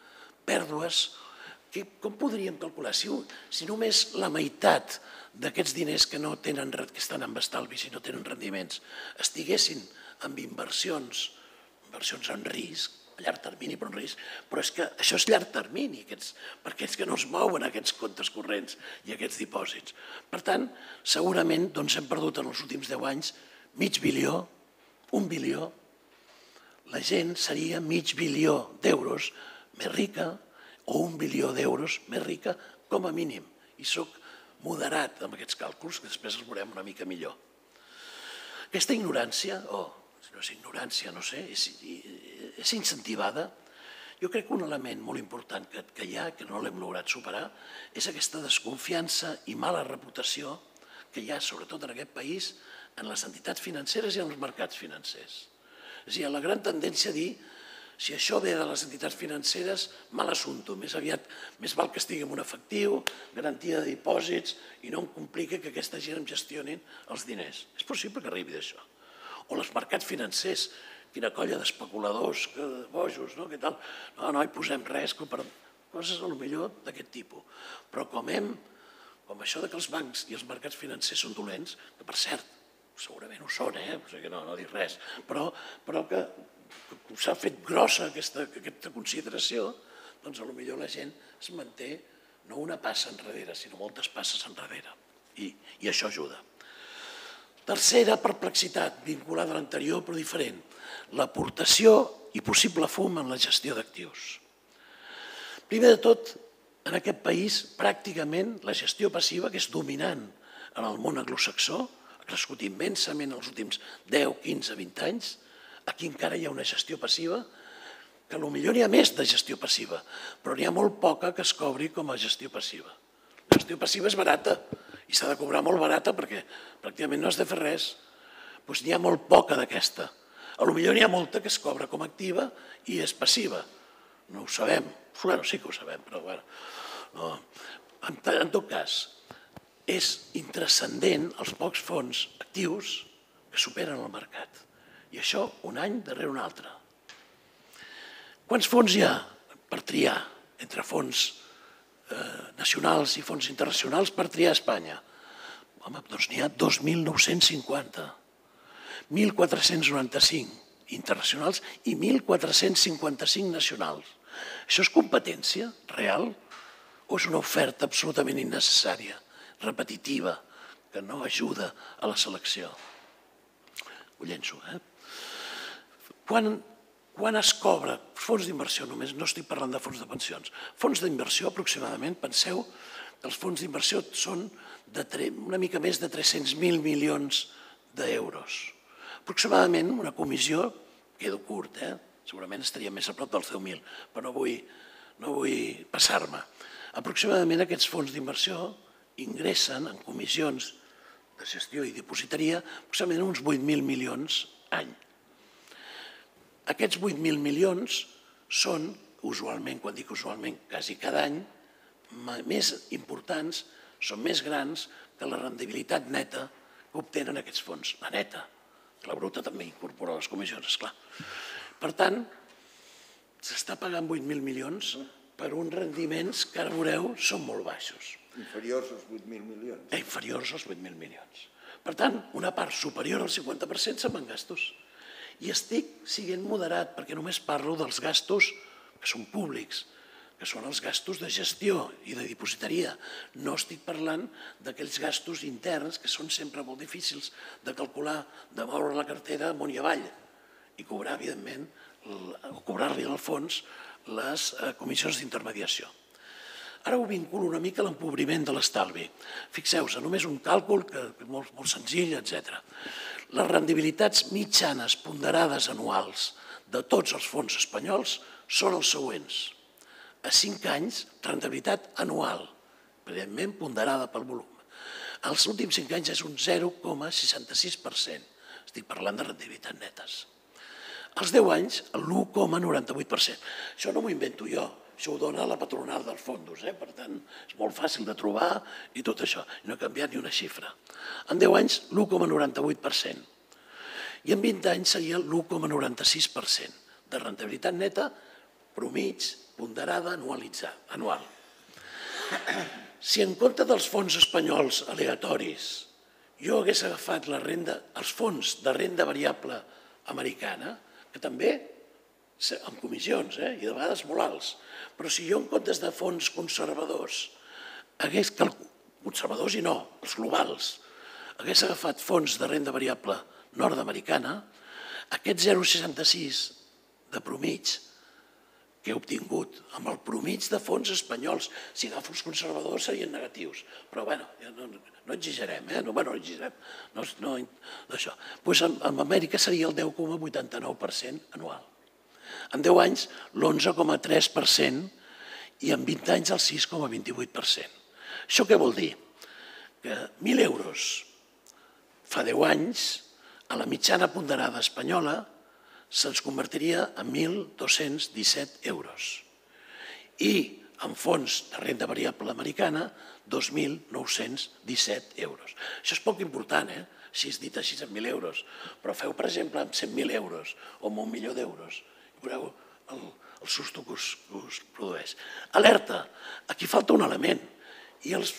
Pèrdues que com podríem calcular? Si només la meitat d'aquests diners que no tenen, que estan en estalvis i no tenen rendiments, estiguessin amb inversions, inversions en risc, a llarg termini però en risc, però és que això és llarg termini, per aquests que no es mouen aquests comptes corrents i aquests dipòsits. Per tant, segurament hem perdut en els últims deu anys mig bilió, un bilió, la gent seria mig bilió d'euros més rica o un bilió d'euros més rica com a mínim. I soc moderat amb aquests càlculs, que després els veurem una mica millor. Aquesta ignorància, o no és ignorància, no sé, és incentivada. Jo crec que un element molt important que hi ha, que no l'hem lograt superar, és aquesta desconfiança i mala reputació que hi ha, sobretot en aquest país, en les entitats financeres i en els mercats financers. És a dir, la gran tendència a dir si això ve de les entitats financeres, mal assumpte, més aviat, més val que estigui en un efectiu, garantia de dipòsits i no em complica que aquesta gent em gestionin els diners. És possible que arribi d'això. O els mercats financers, quina colla d'especuladors, bojos, no? No, no hi posem res, coses potser d'aquest tipus. Però com hem, com això que els bancs i els mercats financers són dolents, que per cert, segurament ho són, eh? O sigui que no dic res, però que s'ha fet grossa aquesta consideració, doncs potser la gent es manté no una passa enrere, sinó moltes passes enrere. I això ajuda. Tercera perplexitat, vinculada a l'anterior però diferent, l'aportació i possible fum en la gestió d'actius. Primer de tot, en aquest país, pràcticament la gestió passiva, que és dominant en el món anglosaxó, ha crescut immensament els últims deu, quinze, vint anys. Aquí encara hi ha una gestió passiva que potser n'hi ha més de gestió passiva, però n'hi ha molt poca que es cobri com a gestió passiva. La gestió passiva és barata i s'ha de cobrar molt barata perquè pràcticament no has de fer res. Doncs n'hi ha molt poca d'aquesta. Potser n'hi ha molta que es cobra com a activa i és passiva. No ho sabem. Bueno, sí que ho sabem, però bueno. No. En tot cas, és intranscendent els pocs fons actius que superen el mercat. I això un any darrere un altre. Quants fons hi ha per triar entre fons nacionals i fons internacionals per triar a Espanya? Home, doncs n'hi ha dos mil nou-cents cinquanta, mil quatre-cents noranta-cinc internacionals i mil quatre-cents cinquanta-cinc nacionals. Això és competència real o és una oferta absolutament innecessària, repetitiva, que no ajuda a la selecció? Ho llenço, eh? Quan, quan es cobra fons d'inversió, només no estic parlant de fons de pensions, fons d'inversió aproximadament, penseu que els fons d'inversió són de una mica més de tres-cents mil milions d'euros. Aproximadament una comissió, quedo curt, eh? Segurament estaria més a prop dels deu mil, però no vull, no vull passar-me. Aproximadament aquests fons d'inversió ingressen en comissions de gestió i dipositaria aproximadament uns vuit mil milions any. Aquests vuit mil milions són, usualment, quan dic usualment, quasi cada any, més importants, són més grans que la rendibilitat neta que obtenen aquests fons. La neta, la bruta també incorpora les comissions, esclar. Per tant, s'està pagant vuit mil milions per uns rendiments que ara veureu són molt baixos. Inferiors als vuit mil milions. Inferiors als vuit mil milions. Per tant, una part superior al cinquanta per cent se'n van gastos. I estic sent moderat perquè només parlo dels gastos que són públics, que són els gastos de gestió i de dipositaria. No estic parlant d'aquells gastos interns que són sempre molt difícils de calcular, de moure la cartera amunt i avall i cobrar, evidentment, o cobrar-li al fons les comissions d'intermediació. Ara ho vinculo una mica a l'empobriment de l'estalvi. Fixeu-vos, només un càlcul molt senzill, etcètera. Les rendibilitats mitjanes ponderades anuals de tots els fons espanyols són els següents. A cinc anys, rendibilitat anual, evidentment ponderada pel volum. Els últims cinc anys és un zero coma seixanta-sis per cent. Estic parlant de rendibilitats netes. Als deu anys, l'u coma noranta-vuit per cent. Això no m'ho invento jo, això ho dona la patronal dels fondos, per tant, és molt fàcil de trobar i tot això. No ha canviat ni una xifra. En deu anys, l'u coma noranta-vuit per cent. I en vint anys seria l'u coma noranta-sis per cent de rendibilitat neta promig, ponderada, anual. Si en compte dels fons espanyols aleatoris jo hagués agafat els fons de renda variable americana, que també amb comissions, i de vegades molt alts, però si jo en comptes de fons conservadors, conservadors i no, els globals, hagués agafat fons de renda variable nord-americana, aquest zero coma seixanta-sis de promig que he obtingut amb el promig de fons espanyols, si agafo els conservadors serien negatius, però bé, no exagerem, no exagerem, no això. Doncs en Amèrica seria el deu coma vuitanta-nou per cent anual. En deu anys, l'onze coma tres per cent i en vint anys el sis coma vint-i-vuit per cent. Això què vol dir? Que mil euros fa deu anys, a la mitjana ponderada espanyola, se'ns convertiria en mil dos-cents disset euros. I en fons de renda variable americana, dos mil nou-cents disset euros. Això és poc important, eh? Així dit així en mil euros. Però feu, per exemple, amb cent mil euros o amb un milió d'euros. Veureu el susto que us produeix. Alerta, aquí falta un element. I els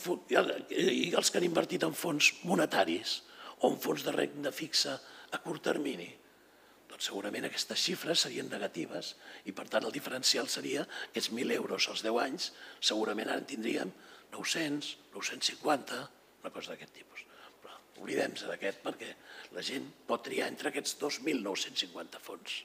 que han invertit en fons monetaris o en fons de renda fixa a curt termini, doncs segurament aquestes xifres serien negatives i per tant el diferencial seria aquests mil euros als deu anys, segurament ara en tindríem nou-cents, nou-cents cinquanta, una cosa d'aquest tipus. Però oblidem-se d'aquest perquè la gent pot triar entre aquests dos mil nou-cents cinquanta fons.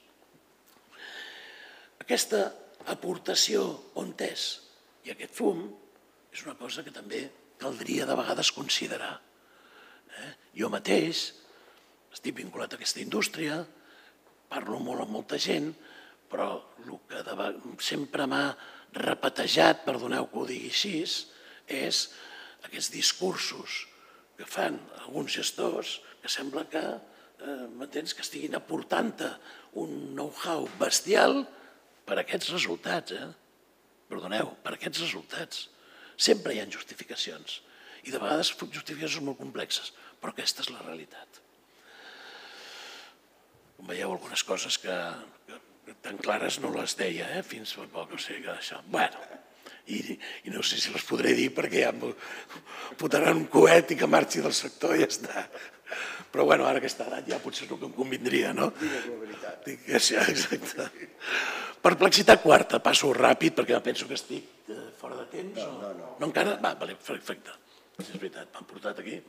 Aquesta aportació on és i aquest fum és una cosa que també caldria de vegades considerar. Jo mateix estic vinculat a aquesta indústria, parlo molt amb molta gent, però el que sempre m'ha repetejat, perdoneu que ho digui així, és aquests discursos que fan alguns gestors que sembla que, m'entens, que estiguin aportant-te un know-how bestial per aquests resultats. Perdoneu, per aquests resultats. Sempre hi ha justificacions i de vegades justificacions molt complexes, però aquesta és la realitat. Com veieu, algunes coses que tan clares no les deia, fins fa poc, o sigui que això... Bueno, i no sé si les podré dir perquè ja em fotaran un coet i que marxi del sector i ja està. Però bueno, ara a aquesta edat ja potser és el que em convindria, no? Digues la veritat. Exacte. Perplexitat quarta, passo ràpid perquè penso que estic fora de temps. No, no. No encara? Va, perfecte. Si és veritat, m'han portat aquí.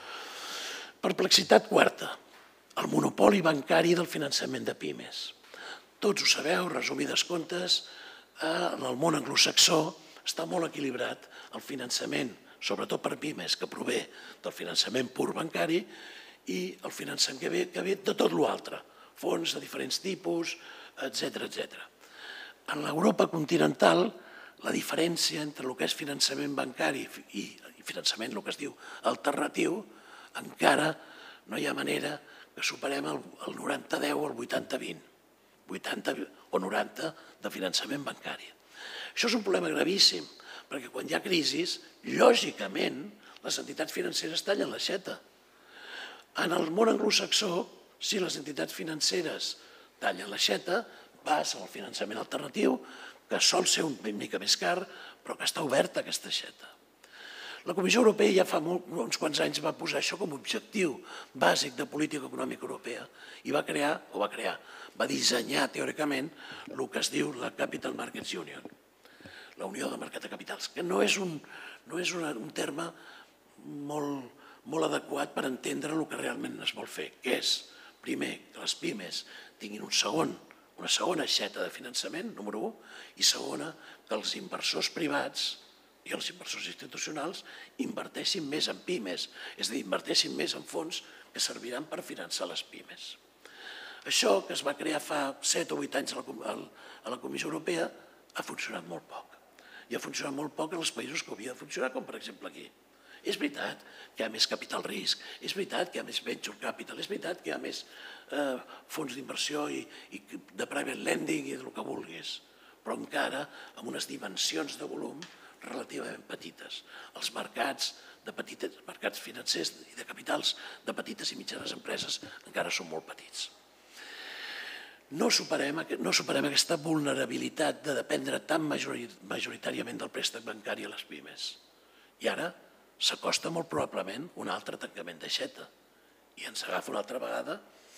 Perplexitat quarta, el monopoli bancari del finançament de pimes. Tots ho sabeu, resumides comptes, en el món anglosaxó està molt equilibrat el finançament, sobretot per pimes, que prové del finançament pur bancari i el finançament que ve, que ve de tot l'altre, fons de diferents tipus, etcètera, etcètera. En l'Europa continental, la diferència entre el que és finançament bancari i finançament, el que es diu alternatiu, encara no hi ha manera que superem el noranta deu o el vuitanta vint, vuitanta o noranta de finançament bancari. Això és un problema gravíssim, perquè quan hi ha crisis, lògicament, les entitats financeres tallen l'aixeta. En el món anglosaxó, si les entitats financeres tallen l'aixeta, vas al finançament alternatiu, que sol ser una mica més car, però que està oberta aquesta aixeta. La Comissió Europea ja fa uns quants anys va posar això com a objectiu bàsic de política econòmica europea i va crear, o va crear, va dissenyar teòricament el que es diu la Capital Markets Union, la Unió de Mercat de Capitals, que no és un terme molt adequat per entendre el que realment es vol fer, que és, primer, que les pimes tinguin un segon, una segona aixeta de finançament, número u, i segona, que els inversors privats i els inversors institucionals inverteixin més en pimes, és a dir, inverteixin més en fons que serviran per finançar les pimes. Això, que es va crear fa set o vuit anys a la Comissió Europea, ha funcionat molt poc. I ha funcionat molt poc en els països que hauria de funcionar, com per exemple aquí. És veritat que hi ha més capital risc, és veritat que hi ha més venture capital, és veritat que hi ha més fons d'inversió i de private lending i del que vulguis, però encara amb unes dimensions de volum relativament petites. Els mercats financers i de capitals de petites i mitjanes empreses encara són molt petits. No superem aquesta vulnerabilitat de dependre tan majoritàriament del préstec bancari a les pimes. I ara s'acosta molt probablement un altre tancament d'aixeta i ens agafa una altra vegada,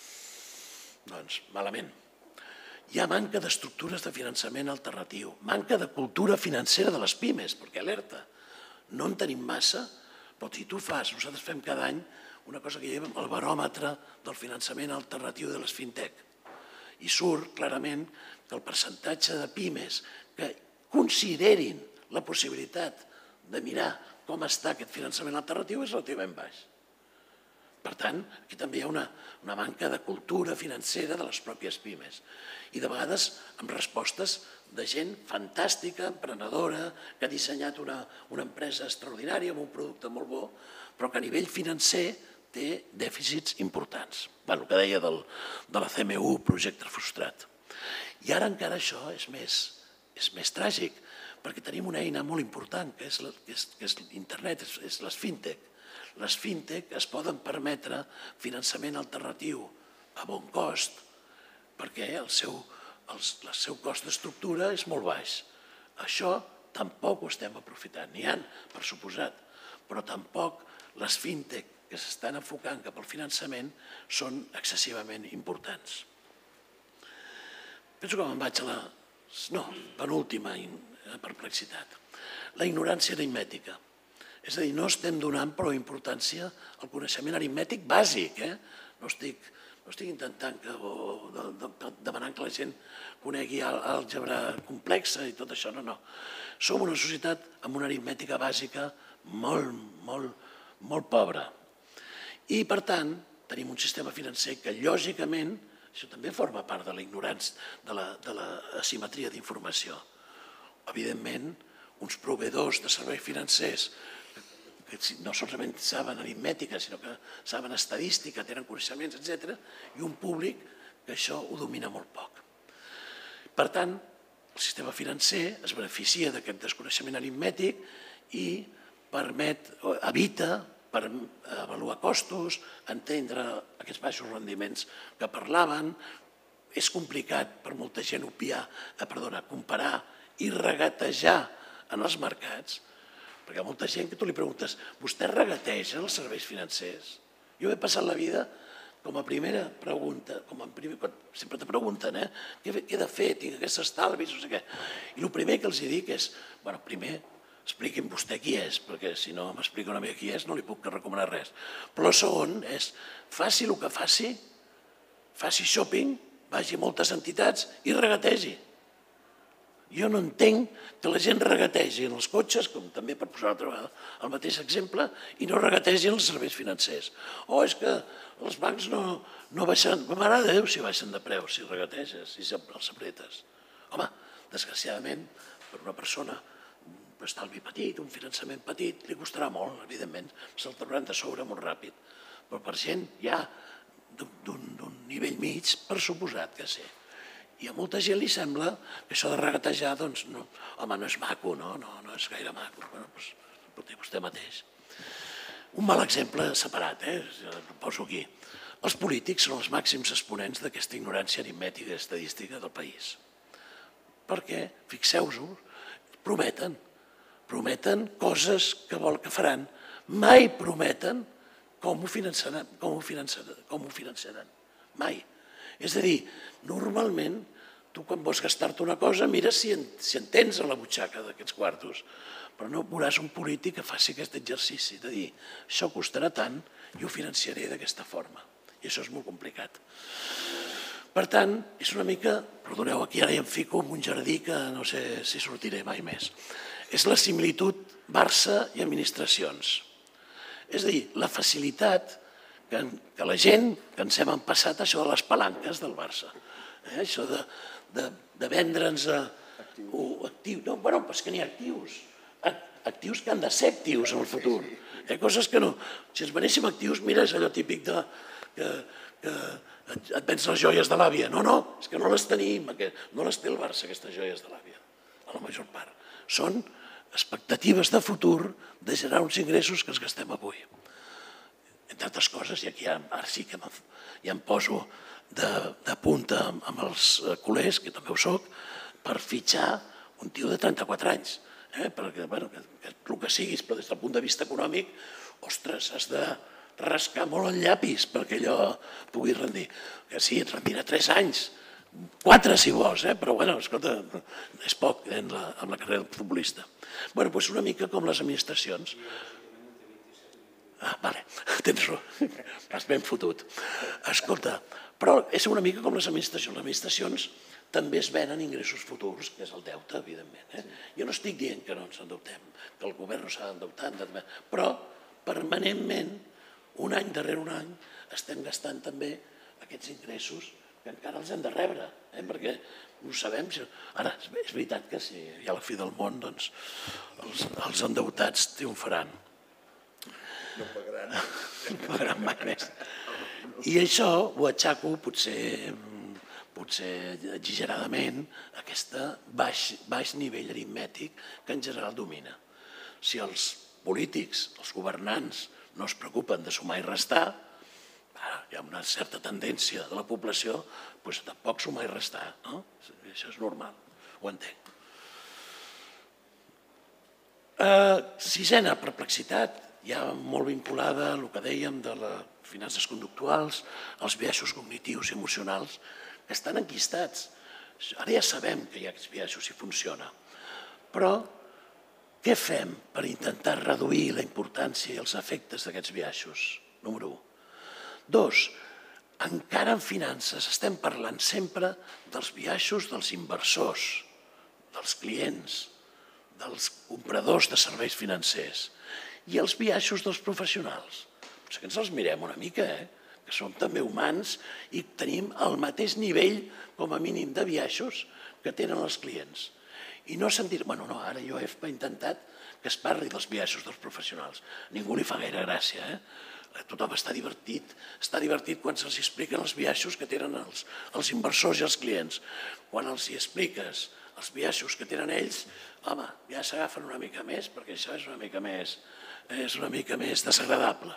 doncs, malament. Hi ha manca d'estructures de finançament alternatiu, manca de cultura financera de les pimes, perquè alerta, no en tenim massa, però si tu fas, nosaltres fem cada any una cosa que diem el baròmetre del finançament alternatiu de les fintech, i surt clarament que el percentatge de pimes que considerin la possibilitat de mirar com està aquest finançament alternatiu és relativament baix. Per tant, aquí també hi ha una manca de cultura financera de les pròpies pimes i de vegades amb respostes de gent fantàstica, emprenedora, que ha dissenyat una empresa extraordinària amb un producte molt bo, però que a nivell financer té dèficits importants. El que deia de la C M U, projecte frustrat. I ara encara això és més tràgic, perquè tenim una eina molt important, que és internet, és les fintech. Les fintech es poden permetre finançament alternatiu a bon cost perquè el seu cost d'estructura és molt baix. Això tampoc ho estem aprofitant. N'hi ha, per suposat, però tampoc les fintech que s'estan enfocant cap al finançament són excessivament importants. Penso que me'n vaig a la penúltima perplexitat. La ignorància aritmètica. És a dir, no estem donant prou importància al coneixement aritmètic bàsic. No estic intentant o demanant que la gent conegui àlgebra complexa i tot això, no, no. Som una societat amb una aritmètica bàsica molt, molt, molt pobra. I, per tant, tenim un sistema financer que, lògicament, Això també forma part de la ignorància, de l'asimetria d'informació. Evidentment, uns proveïdors de serveis financers que no solament saben aritmètica, sinó que saben estadística, tenen coneixements, etcètera, i un públic que això ho domina molt poc. Per tant, el sistema financer es beneficia d'aquest desconeixement aritmètic i permet, evita per avaluar costos, entendre aquests baixos rendiments que parlaven. És complicat per molta gent opiar, perdona, comparar i regatejar en els mercats, perquè hi ha molta gent que tu li preguntes, vostè regateja els serveis financers? Jo he passat la vida com a primera pregunta, com a primer, sempre te pregunten, eh? Què he de fer? Tinc aquests estalvis, no sé què. I el primer que els dic és, bueno, primer, expliqui'm vostè qui és, perquè si no m'explica una mica qui és no li puc recomanar res. Però el segon és, faci el que faci, faci shopping, vagi a moltes entitats i regategi. Jo no entenc que la gent regategi en els cotxes, com també per posar altra vegada el mateix exemple, i no regategi en els serveis financers. O és que els bancs no baixen, mare de Déu si baixen de preu, si regateges, si els apretes. Home, desgraciadament, per una persona un estalvi petit, un finançament petit, li costarà molt, evidentment, se'l trauran de sobre molt ràpid. Però per gent ja d'un nivell mig, per suposat que sí. I a molta gent li sembla que això de regatejar, doncs, home, no és maco, no és gaire maco. Doncs, vostè mateix. Un mal exemple separat, eh? Ho poso aquí. Els polítics són els màxims exponents d'aquesta ignorància aritmètica i estadística del país. Perquè, fixeu-vos, prometen. Prometen coses que vol que faran. Mai prometen com ho finançaran. Com ho finançaran. Mai. És a dir, normalment, tu quan vols gastar-te una cosa, mira si en tens a la butxaca d'aquests quartos. Però no veuràs un polític que faci aquest exercici de dir això costarà tant i ho financiaré d'aquesta forma. I això és molt complicat. Per tant, és una mica, perdoneu, aquí ara ja em fico en un jardí que no sé si sortiré mai més. És la similitud Barça i administracions. És a dir, la facilitat que la gent, que ens hem empassat això de les palanques del Barça. Això de vendre'ns actius. No, bueno, és que n'hi ha actius. Actius que han de ser actius en el futur. Hi ha coses que no. Si ens venéssim actius, mira, és allò típic que et vens les joies de l'àvia. No, no, és que no les tenim. No les té el Barça, aquestes joies de l'àvia, a la major part. Són expectatives de futur de generar uns ingressos que ens gastem avui. Entre altres coses, i aquí ara sí que ja em poso de punta amb els culers, que també ho soc, per fitxar un tio de trenta-quatre anys. Perquè, bueno, el que siguis, però des del punt de vista econòmic, ostres, has de rascar molt el llapis perquè allò pugui rendir. Que sí, et rendirà tres anys, quatre si vols, però bueno, escolta, és poc amb la carrera de futbolista. Bueno, doncs una mica com les administracions. Ah, vale, tens raó, has ben fotut. Escolta, però és una mica com les administracions. Les administracions també es venen ingressos futurs, que és el deute, evidentment. Jo no estic dient que no ens endeutem, que el govern no s'ha d'endeutar, però permanentment, un any darrere un any, estem gastant també aquests ingressos que encara els hem de rebre, perquè ho sabem. Ara, és veritat que si hi ha la fi del món, doncs els endeutats triomfaran. No pagaran. No pagaran mai més. I això ho aixaco, potser exageradament, a aquest baix nivell aritmètic que en general domina. Si els polítics, els governants, no es preocupen de sumar i restar, hi ha una certa tendència de la població, doncs tampoc sumar i restar. Això és normal, ho entenc. Sisena perplexitat, ja molt vinculada a el que dèiem de les finances conductuals, els biaixos cognitius i emocionals, que estan enquistats. Ara ja sabem que hi ha aquests biaixos i funciona. Però què fem per intentar reduir la importància i els efectes d'aquests biaixos? Número u. Dos, encara en finances estem parlant sempre dels biaixos dels inversors, dels clients, dels compradors de serveis financers i els biaixos dels professionals. Potser que ens els mirem una mica, eh? que som també humans i tenim el mateix nivell, com a mínim, de biaixos que tenen els clients. I no sentir... Bueno, no, ara jo he intentat que es parli dels biaixos dels professionals. Ningú li fa gaire gràcia, eh? Tothom està divertit, està divertit quan se'ls expliquen els biaixos que tenen els inversors i els clients. Quan els hi expliques els biaixos que tenen ells, home, ja s'agafen una mica més, perquè això és una mica més, és una mica més desagradable.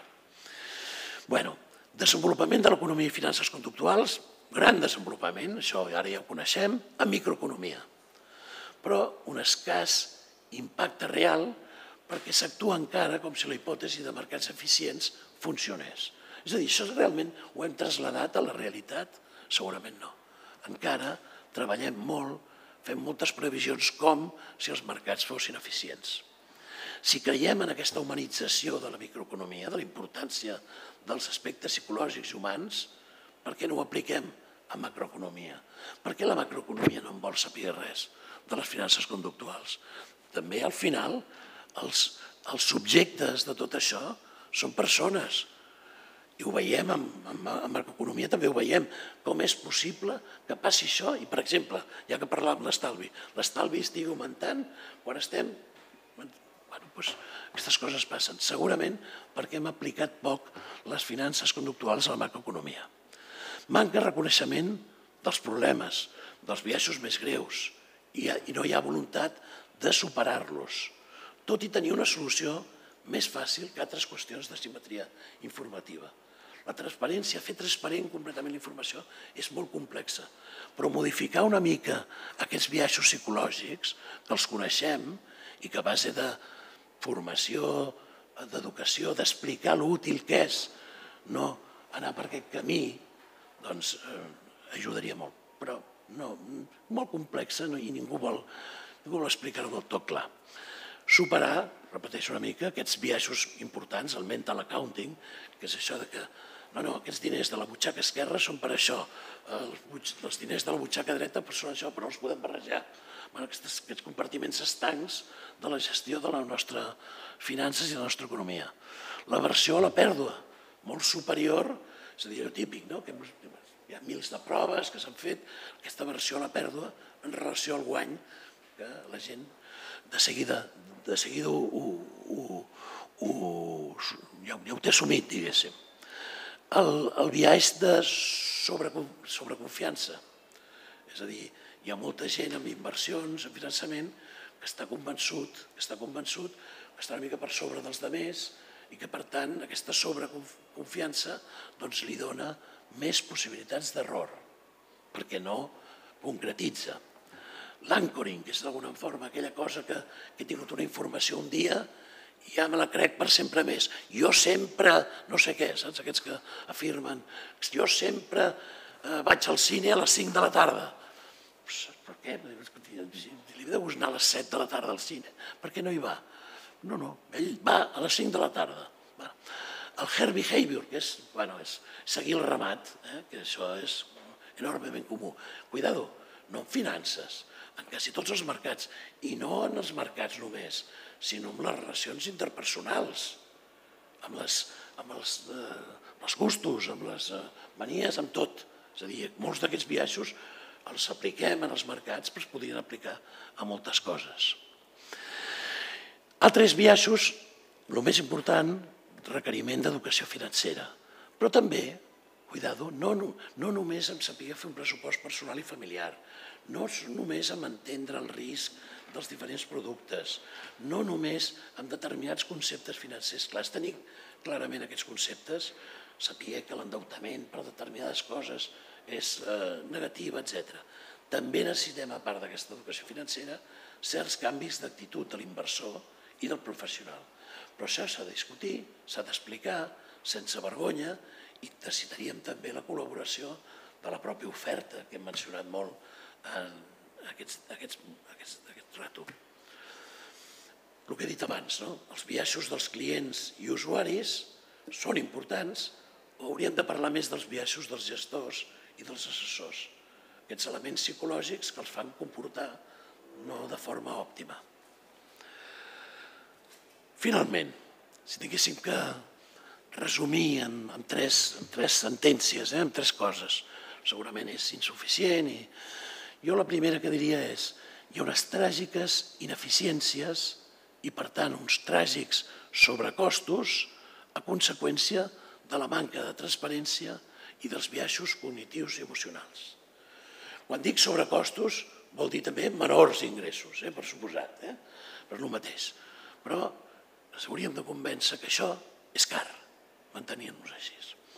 Bueno, desenvolupament de l'economia i finances conductuals, gran desenvolupament, això ara ja ho coneixem, en microeconomia. Però un escàs impacte real perquè s'actua encara com si la hipòtesi de mercats eficients funcionés. És a dir, això realment ho hem traslladat a la realitat? Segurament no. Encara treballem molt, fem moltes previsions com si els mercats fossin eficients. Si creiem en aquesta humanització de la microeconomia, de la importància dels aspectes psicològics i humans, per què no ho apliquem a macroeconomia? Per què la macroeconomia no en vol saber res de les finances conductuals? També, al final, els subjectes de tot això són persones. I ho veiem, en macroeconomia també ho veiem, com és possible que passi això. I, per exemple, ja que parlàvem de l'estalvi, l'estalvi estigui augmentant quan estem... Bueno, doncs aquestes coses passen. Segurament perquè hem aplicat poc les finances conductuals a la macroeconomia. Manca reconeixement dels problemes, dels biaixos més greus, i no hi ha voluntat de superar-los, tot i tenir una solució més fàcil que altres qüestions de simetria informativa. La transparència, fer transparent completament la informació, és molt complexa, però modificar una mica aquests biaixos psicològics, que els coneixem i que a base de formació, d'educació, d'explicar l'útil que és no anar per aquest camí, doncs ajudaria molt. Però no, molt complexa i ningú vol explicar-ho del tot clar. Superar, repeteixo una mica, aquests biaixos importants, el mental accounting, que és això de que no, no, aquests diners de la butxaca esquerra són per això, els diners de la butxaca dreta són això, però no els podem barrejar. Aquests compartiments estancs de la gestió de les nostres finances i de la nostra economia. L'aversió a la pèrdua, molt superior, és a dir, el típic, no? Hi ha mils de proves que s'han fet, aquesta aversió a la pèrdua en relació al guany, que la gent de seguida ja ho té assumit, diguéssim. El biaix de sobreconfiança, és a dir, hi ha molta gent amb inversions, en finançament, que està convençut, que està convençut, que està una mica per sobre dels altres i que, per tant, aquesta sobreconfiança li dona més possibilitats d'error, perquè no concretitza. L'anchoring, que és d'alguna forma aquella cosa que he tingut una informació un dia i ja me la crec per sempre més. Jo sempre, no sé què, saps? Aquests que afirmen, jo sempre vaig al cine a les cinc de la tarda. Per què? Li deu anar a les set de la tarda al cine. Per què no hi va? No, no, ell va a les cinc de la tarda. El herd behavior, que és seguir el ramat, que això és enormement comú. Cuidado, no en finances, en quasi tots els mercats, i no en els mercats només, sinó en les relacions interpersonals, amb els gustos, amb les manies, amb tot. És a dir, molts d'aquests biaixos els apliquem en els mercats, però es podrien aplicar a moltes coses. Altres biaixos, el més important, requeriment d'educació financera, però també, cuidado, no només en saber fer un pressupost personal i familiar, no només en entendre el risc dels diferents productes, no només en determinats conceptes financers clars, tenir clarament aquests conceptes, saber que l'endeutament per determinades coses és negativa, etcètera. També necessitem, a part d'aquesta educació financera, certs canvis d'actitud de l'inversor i del professional. Però això s'ha de discutir, s'ha d'explicar, sense vergonya, i necessitaríem també la col·laboració de la pròpia oferta, que hem mencionat molt en aquest rato. El que he dit abans, els biaixos dels clients i usuaris són importants, o hauríem de parlar més dels biaixos dels gestors i dels assessors, aquests elements psicològics que els fan comportar no de forma òptima. Finalment, si tinguéssim que resumir en tres sentències, en tres coses. Segurament és insuficient. Jo la primera que diria és hi ha unes tràgiques ineficiències i, per tant, uns tràgics sobrecostos a conseqüència de la manca de transparència i dels biaixos cognitius i emocionals. Quan dic sobrecostos vol dir també menors ingressos, per suposat, però no el mateix. Però ens hauríem de convèncer que això és car, mantenir-nos així.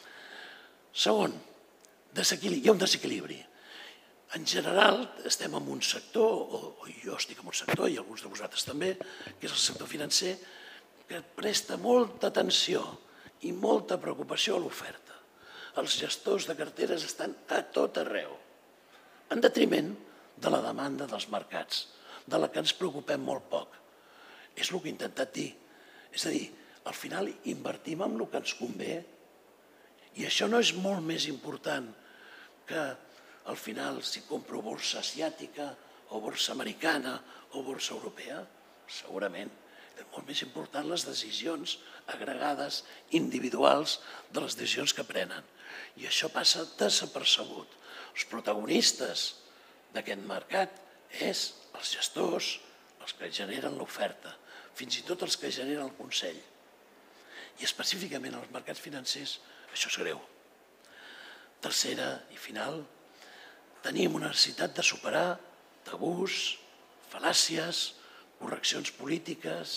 Segon, hi ha un desequilibri. En general estem en un sector, o jo estic en un sector, i alguns de vosaltres també, que és el sector financer, que presta molta atenció i molta preocupació a l'oferta. Els gestors de carteres estan a tot arreu, en detriment de la demanda dels mercats, de la que ens preocupem molt poc. És el que he intentat dir. És a dir, al final invertim en el que ens convé i això no és molt més important que al final si compro borsa asiàtica o borsa americana o borsa europea. Segurament és molt més important les decisions agregades, individuals, de les decisions que prenen. I això passa desapercebut. Els protagonistes d'aquest mercat és els gestors, els que generen l'oferta, fins i tot els que generen el consell. I específicament als mercats financers això és greu. Tercera i final, tenim una necessitat de superar tabús, fal·làcies, correccions polítiques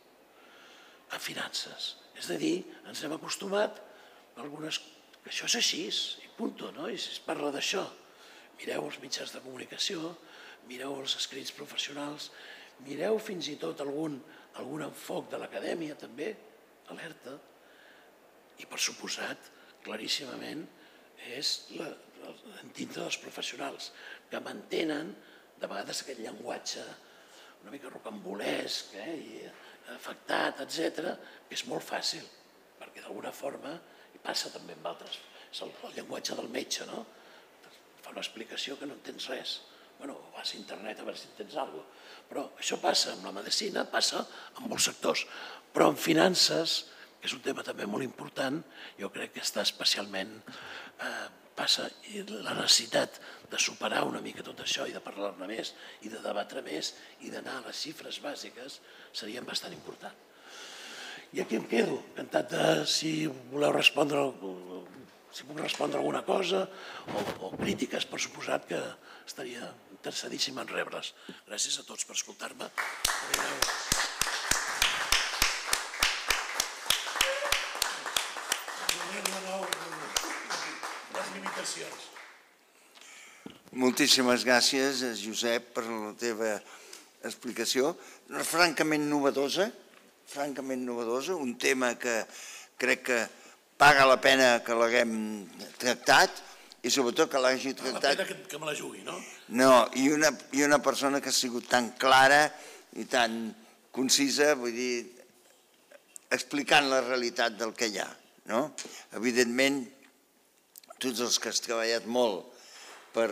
a finances. És a dir, ens hem acostumat a algunes... que això és així, i punt, no? I si es parla d'això, mireu els mitjans de comunicació, mireu els escrits professionals, mireu fins i tot algun enfoc de l'acadèmia també, alerta, i per suposat, claríssimament, és dintre dels professionals que mantenen de vegades aquest llenguatge una mica rocambolesc i afectat, etcètera, que és molt fàcil, perquè d'alguna forma, i passa també amb altres, és el llenguatge del metge, no? Fa una explicació que no entens res. Bueno, vas a internet a veure si entens alguna cosa. Però això passa amb la medicina, passa en molts sectors. Però en finances, que és un tema també molt important, jo crec que està especialment... passa la necessitat de superar una mica tot això i de parlar-ne més i de debatre més i d'anar a les xifres bàsiques serien bastant important. I aquí em quedo, encantat de si voleu respondre, si puc respondre alguna cosa o crítiques, per suposat que estaria interessadíssim en rebre-les. Gràcies a tots per escoltar-me. Moltíssimes gràcies, Josep, per la teva explicació. Francament novedosa, francament novedosa, un tema que crec que paga la pena que l'haguem tractat i sobretot que l'hagi tractat... La pena que me la jugui, no? No, i una persona que ha sigut tan clara i tan concisa, vull dir, explicant la realitat del que hi ha, no? Evidentment, tots els que has treballat molt per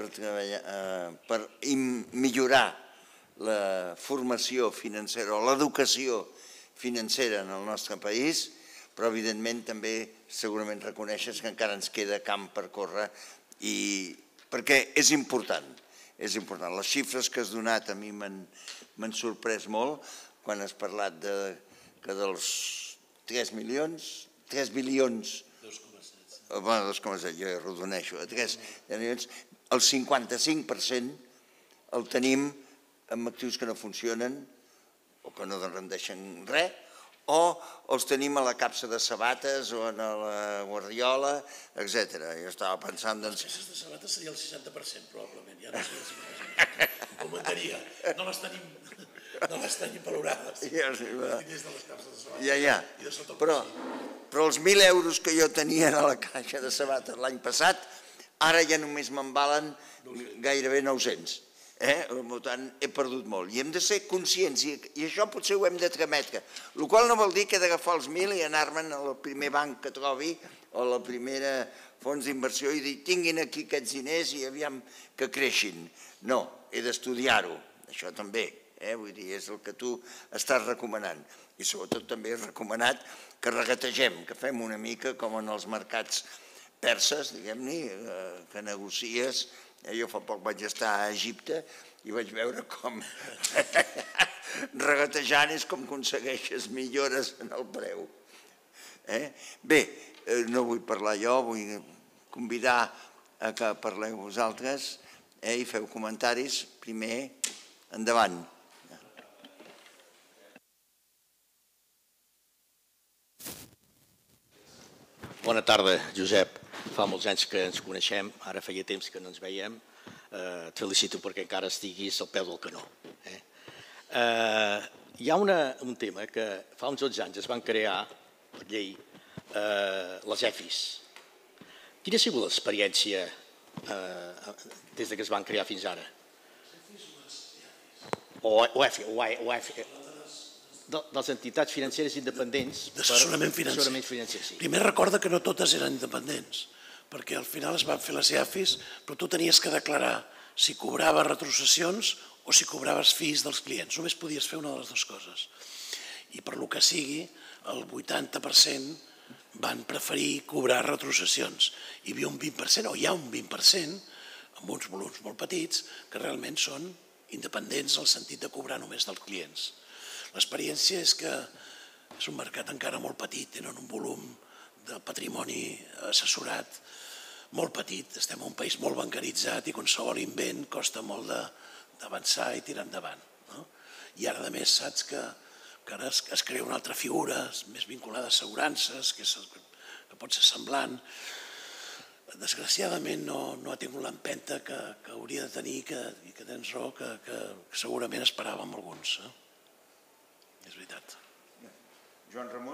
millorar la formació financera o l'educació financera en el nostre país, però evidentment també segurament reconeixes que encara ens queda camp per córrer perquè és important, és important. Les xifres que has donat a mi m'han sorprès molt quan has parlat que dels tres milions, tres bilions, bueno, dos coma set, jo arrodoneixo, el cinquanta-cinc per cent el tenim amb actius que no funcionen o que no rendeixen res, o els tenim a la capsa de sabates o a la guardiola, etcètera. Jo estava pensant... Les capses de sabates seria el seixanta per cent, probablement, ja no seria el cinquanta per cent. Comentaria, no les tenim... No les tenim valorades. Ja, ja. Però els mil euros que jo tenia a la caixa de sabates l'any passat, ara ja només me'n valen gairebé nou-cents. Per tant, he perdut molt. I hem de ser conscients, i això potser ho hem de trametre. El qual no vol dir que he d'agafar els mil i anar-me'n al primer banc que trobi o a la primera fons d'inversió i dir, tinguin aquí aquests diners i aviam que creixin. No, he d'estudiar-ho, això també. Vull dir, és el que tu estàs recomanant. I sobretot també has recomanat que regategem, que fem una mica com en els mercats perses, diguem-ne, que negocies. Jo fa poc vaig estar a Egipte i vaig veure com regatejant és com aconsegueixes millores en el preu. Bé, no vull parlar jo, vull convidar a que parleu vosaltres i feu comentaris. Primer, endavant. Bona tarda, Josep. Fa molts anys que ens coneixem, ara feia temps que no ens veiem. Et felicito perquè encara estiguis al peu del canó. Hi ha un tema que fa uns dotze anys es van crear, per llei, les E F Is. Quina ha sigut l'experiència des que es van crear fins ara? O E F I, de les entitats financeres independents. D'assessorament financer. Primer recorda que no totes eren independents, perquè al final es van fer les E F Is, però tu tenies que declarar si cobraves retrocessions o si cobraves fees dels clients. Només podies fer una de les dues coses. I per lo que sigui, el vuitanta per cent van preferir cobrar retrocessions. Hi havia un vint per cent, o hi ha un vint per cent, amb uns volums molt petits, que realment són independents en el sentit de cobrar només dels clients. L'experiència és que és un mercat encara molt petit, tenen un volum de patrimoni assessorat molt petit, estem en un país molt bancaritzat i qualsevol invent costa molt d'avançar i tirar endavant. I ara, a més, saps que ara es crea una altra figura més vinculada a assegurances, que pot ser semblant. Desgraciadament no ha tingut l'empenta que hauria de tenir i que tens raó, que segurament esperàvem alguns. És veritat. Joan Ramon?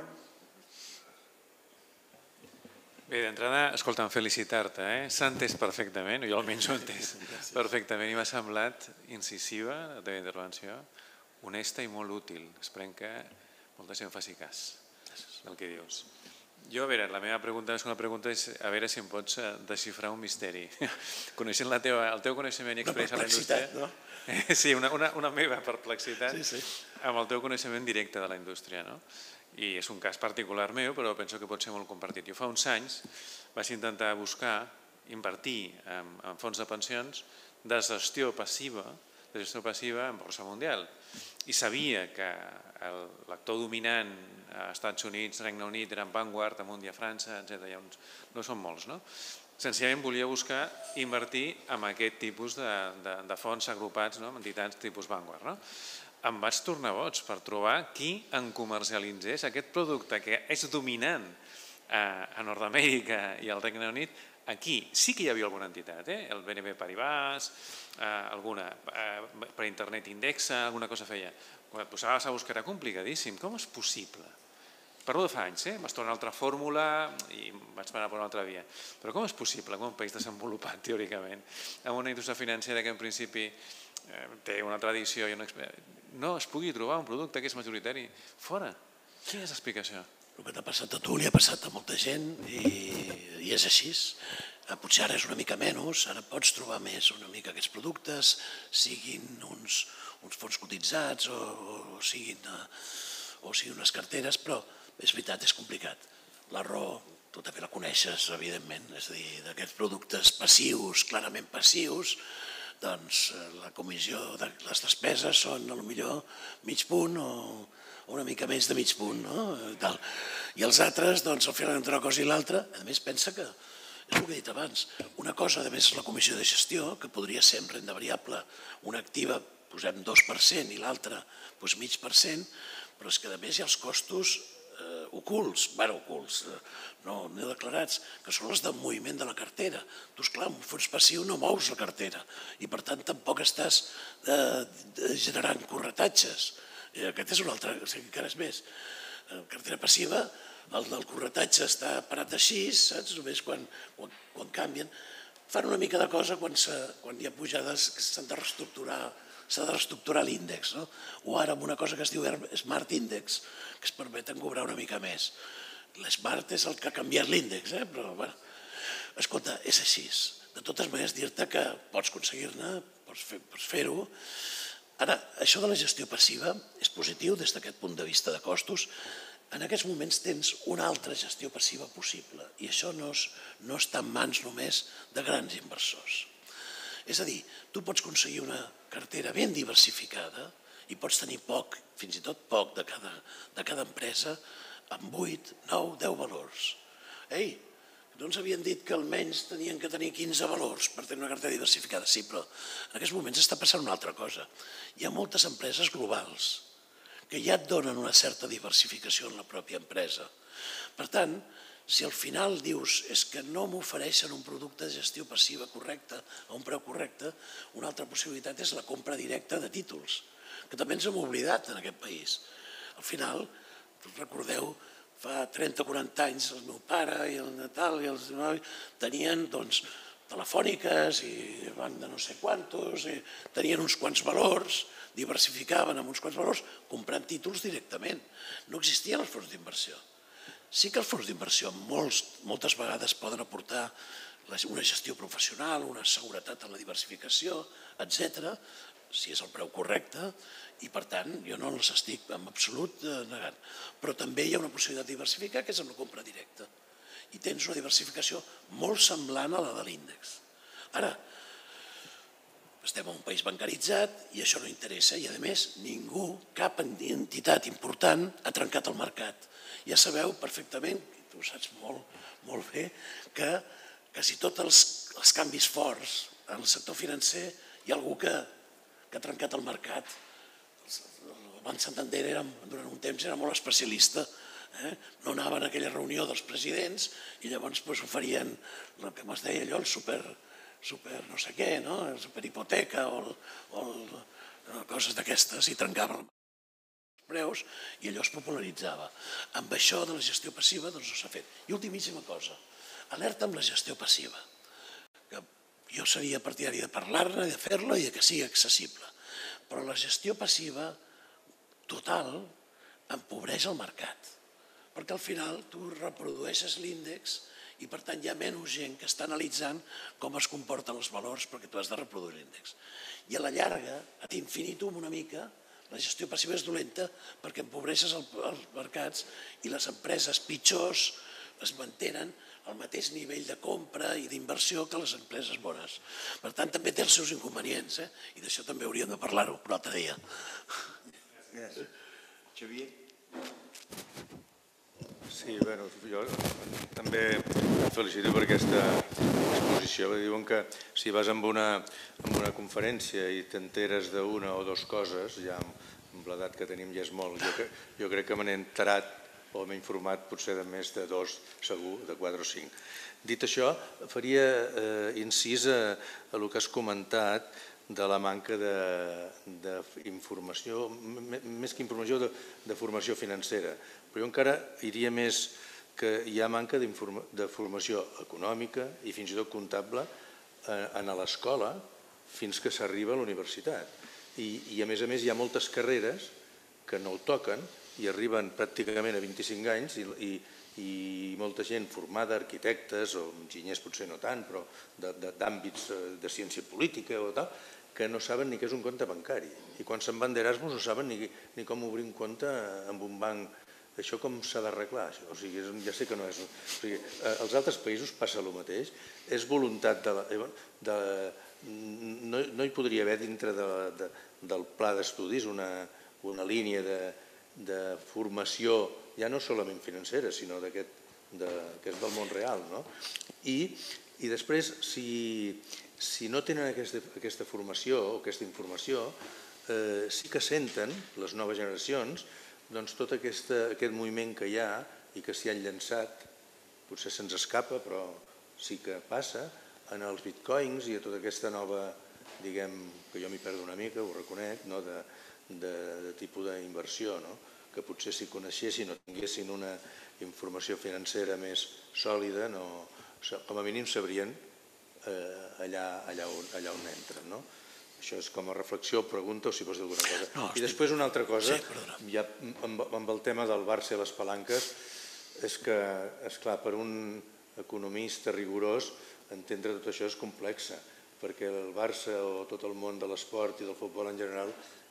Bé, d'entrada, escolta'm, felicitar-te. S'ha entès perfectament, jo almenys ho he entès perfectament i m'ha semblat incisiva la teva intervenció, honesta i molt útil. Esperem que molta gent faci cas del que dius. Jo, a veure, la meva pregunta, la segona pregunta és a veure si em pots desxifrar un misteri. Coneixent el teu coneixement i experiència a la indústria... Una perplexitat, no? Sí, una meva perplexitat amb el teu coneixement directe de la indústria, no? I és un cas particular meu, però penso que pot ser molt compartit. Jo fa uns anys vaig intentar buscar, invertir en fons de pensions de gestió passiva, de gestió passiva en borsa mundial. I sabia que l'actor dominant a Estats Units, Regne Unit, era en Vanguard, Amundi a França, etcètera. No són molts, no? Senzillament volia buscar invertir en aquest tipus de fons agrupats, en entitats tipus Vanguard, no? Em vaig tornar boig per trobar qui en comercialitzés aquest producte que és dominant a Nord-Amèrica i al Regne Unit. Aquí sí que hi havia alguna entitat, el B N P Paribas, alguna per internet Indexa, alguna cosa feia. Quan et posaves a buscar era complicadíssim. Com és possible? Parlo de fa anys, vaig tornar a una altra fórmula i vaig parar per una altra via. Però com és possible que un país desenvolupat, teòricament, amb una indústria financera que en principi té una tradició i una experiència, no es pugui trobar un producte que és majoritari fora? Quina és l'explicació? El que t'ha passat a tu li ha passat a molta gent i és així. Potser ara és una mica menys, ara pots trobar més una mica aquests productes, siguin uns fons cotitzats o siguin unes carteres, però és veritat, és complicat. La raó, tu també la coneixes, evidentment, és a dir, d'aquests productes passius, clarament passius, doncs la comissió de les despeses són potser mig punt o una mica més de mig punt. I els altres, doncs, al final entre una cosa i l'altra, a més pensa que, és el que he dit abans, una cosa a més és la comissió de gestió, que podria ser en renda variable, una activa posem dos per cent i l'altra mig per cent, però és que a més hi ha els costos ocults, bueno, ocults, no declarats, que són els de moviment de la cartera. Tu, esclar, amb un fons passiu no mous la cartera i, per tant, tampoc estàs generant corretatges. Aquest és un altre, o sigui, encara és més. La cartera passiva, el del corretatge està parat així, saps? Només quan canvien. Fan una mica de cosa quan hi ha pujades que s'han de reestructurar, s'ha de reestructurar l'índex, o ara amb una cosa que es diu Smart Index, que es permeten cobrar una mica més. L'Smart és el que ha canviat l'índex, però, bueno, escolta, és així. De totes maneres, dir-te que pots aconseguir-ne, pots fer-ho. Ara, això de la gestió passiva és positiu des d'aquest punt de vista de costos. en aquests moments tens una altra gestió passiva possible i això no, és, no està en mans només de grans inversors. És a dir, tu pots aconseguir una cartera ben diversificada i pots tenir poc, fins i tot poc de cada, de cada empresa amb vuit, nou, deu valors. Ei, no ens havien dit que almenys tenien que tenir quinze valors per tenir una cartera diversificada. Sí, però en aquests moments està passant una altra cosa. Hi ha moltes empreses globals que ja et donen una certa diversificació en la pròpia empresa. Per tant, si al final dius és que no m'ofereixen un producte de gestió passiva correcte a un preu correcte, una altra possibilitat és la compra directa de títols, que també ens hem oblidat en aquest país. Al final, recordeu, fa trenta o quaranta anys el meu pare i el Natal i els tenien doncs, telefòniques i van de no sé quantos, tenien uns quants valors, diversificaven amb uns quants valors, comprant títols directament. No existien els fons d'inversió. Sí que els fons d'inversió moltes vegades poden aportar una gestió professional, una seguretat en la diversificació, etcètera, si és el preu correcte, i per tant jo no els estic en absolut negant. Però també hi ha una possibilitat de diversificar que és amb la compra directa. I tens una diversificació molt semblant a la de l'índex. Ara, estem en un país bancaritzat i això no interessa i, a més, ningú, cap entitat important ha trencat el mercat. Ja sabeu perfectament, i tu ho saps molt, molt bé, que quasi tots els, els canvis forts en el sector financer hi ha algú que, que ha trencat el mercat. El Banc Santander era, durant un temps era molt especialista. Eh? No anaven a aquella reunió dels presidents i llavors pues, oferien el que es deia allò, el super... super no sé què, no? Superhipoteca o, o coses d'aquestes, i trencaven els preus i allò es popularitzava. Amb això de la gestió passiva doncs no s'ha fet. I ultimíssima cosa, alerta amb la gestió passiva, que jo seria partidari de parlar-ne, de fer-la i de que sigui accessible. Però la gestió passiva total empobreix el mercat, perquè al final tu reprodueixes l'índex i per tant hi ha menys gent que està analitzant com es comporten els valors perquè tu has de reproduir l'índex. I a la llarga, ad infinitum una mica, la gestió passiva és dolenta perquè empobreixes els mercats i les empreses pitjors es mantenen al mateix nivell de compra i d'inversió que les empreses bones. Per tant, també té els seus inconvenients, eh? I d'això també hauríem de parlar-ho un altre dia. Gràcies. Xavier? Sí, bueno, jo també em felicito per aquesta exposició. Diuen que si vas amb una, amb una conferència i t'enteres d'una o dues coses, ja amb l'edat que tenim ja és molt. Jo, que, jo crec que m'he enterat o m'he informat potser de més de dos, segur, de quatre o cinc. Dit això, faria eh, incís a, a el que has comentat de la manca d'informació, més que informació, de, de formació financera. Però jo encara diria més que hi ha manca de formació econòmica i fins i tot comptable a l'escola fins que s'arriba a la universitat. I, i a més a més hi ha moltes carreres que no ho toquen i arriben pràcticament a vint-i-cinc anys i, i, i molta gent formada, arquitectes o enginyers potser no tant, però d'àmbits de, de ciència política o tal, que no saben ni què és un compte bancari. I quan se'n van d'Erasmus no saben ni, ni com obrir un compte amb un banc. Això com s'ha d'arreglar? O sigui, ja sé que no és... O sigui, als altres països passa el mateix. És voluntat de... La, de no, no hi podria haver dintre de, de, del pla d'estudis una, una línia de, de formació, ja no solament financera, sinó d'aquest, de, que és del món real, no? I, i després, si... Si no tenen aquesta, aquesta formació o aquesta informació, eh, sí que senten, les noves generacions, doncs tot aquesta, aquest moviment que hi ha i que s'hi han llançat, potser se'ns escapa, però sí que passa, en els bitcoins i a tota aquesta nova, diguem, que jo m'hi perdo una mica, ho reconec, no? de, de, de tipus d'inversió, no? Que potser si coneixessin o tinguessin una informació financera més sòlida, no, com a mínim sabrien allà, allà, on, allà on entren. No? Això és com a reflexió, pregunta o si vols dir alguna cosa. No, I després una altra cosa, sí, ja amb, amb el tema del Barça i les palanques, és que, esclar, per un economista rigorós, entendre tot això és complex, perquè el Barça o tot el món de l'esport i del futbol en general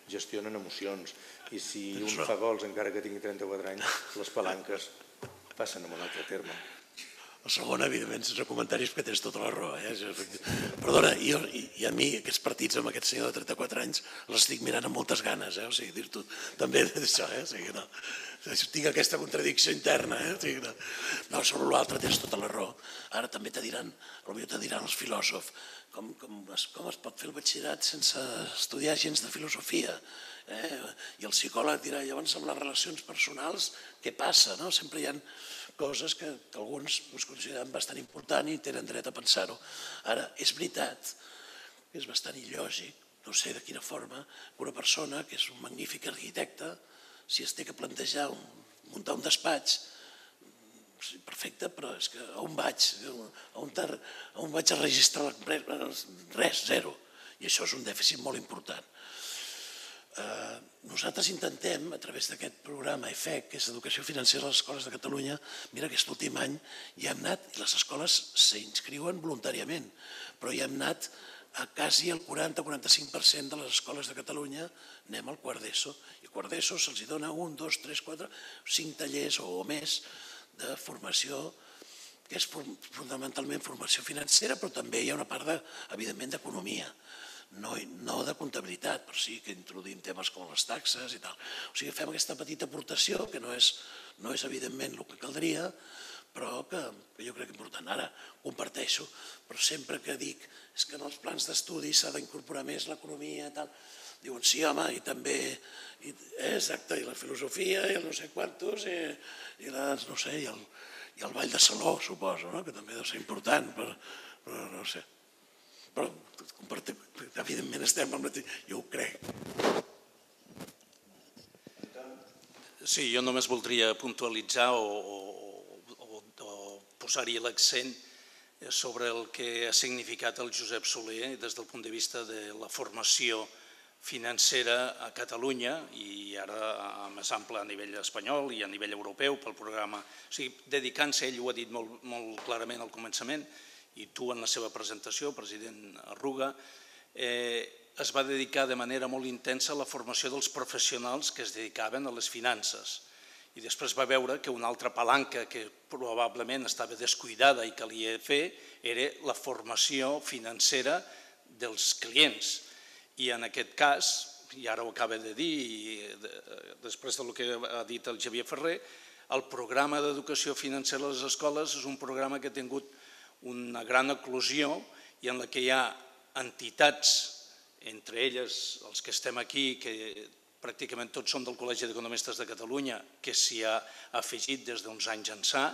gestionen emocions. I si un fa gols encara que tingui trenta-quatre anys, les palanques passen a un altre terme. El segon, evidentment, sense comentaris, perquè tens tota la raó. Perdona, i a mi aquests partits amb aquest senyor de trenta-quatre anys els estic mirant amb moltes ganes, o sigui, dir-t'ho també d'això, o sigui, no. Tinc aquesta contradicció interna, eh? No, sobre l'altre tens tota la raó. Ara també te diran, potser te diran els filòsofs, com es pot fer el batxillerat sense estudiar gens de filosofia? I el psicòleg dirà, llavors amb les relacions personals, què passa? Sempre hi ha coses que alguns consideren bastant important i tenen dret a pensar-ho. Ara, és veritat que és bastant il·lògic, no sé de quina forma, que una persona que és un magnífic arquitecte, si es té que plantejar muntar un despatx, perfecte, però és que on vaig? On vaig a registrar l'empresa? Res, zero. I això és un dèficit molt important. Nosaltres intentem, a través d'aquest programa E F E C, que és Educació Financera a les Escoles de Catalunya, mira que aquest últim any hi hem anat, i les escoles s'inscriuen voluntàriament, però hi hem anat a quasi el quaranta a quaranta-cinc per cent de les escoles de Catalunya, anem al quart d'ESO, i al quart d'ESO se'ls dona un, dos, tres, quatre, cinc tallers o més de formació, que és fonamentalment formació financera, però també hi ha una part, evidentment, d'economia. No de comptabilitat, però sí que introduïm temes com les taxes i tal. O sigui, fem aquesta petita aportació, que no és evidentment el que caldria, però que jo crec que és important. Ara comparteixo, però sempre que dic és que en els plans d'estudi s'ha d'incorporar més l'economia i tal, diuen sí, home, i també, exacte, i la filosofia, i el no sé quantos, i no sé, i el ball de saló, suposo, que també deu ser important, però no sé. Però, evidentment, estem al mateix... Jo ho crec. Sí, jo només voldria puntualitzar o posar-hi l'accent sobre el que ha significat el Josep Soler des del punt de vista de la formació financera a Catalunya i ara més ample a nivell espanyol i a nivell europeu pel programa. O sigui, dedicant-se, ell ho ha dit molt clarament al començament, i tu en la seva presentació, president Arruga, es va dedicar de manera molt intensa a la formació dels professionals que es dedicaven a les finances. I després va veure que una altra palanca que probablement estava descuidada i calia fer era la formació financera dels clients. I en aquest cas, i ara ho acaba de dir, després del que ha dit el Xavier Ferrer, el programa d'educació financera a les escoles és un programa que ha tingut una gran eclosió i en la que hi ha entitats, entre elles els que estem aquí, que pràcticament tots són del Col·legi d'Economistes de Catalunya, que s'hi ha afegit des d'uns anys ençà,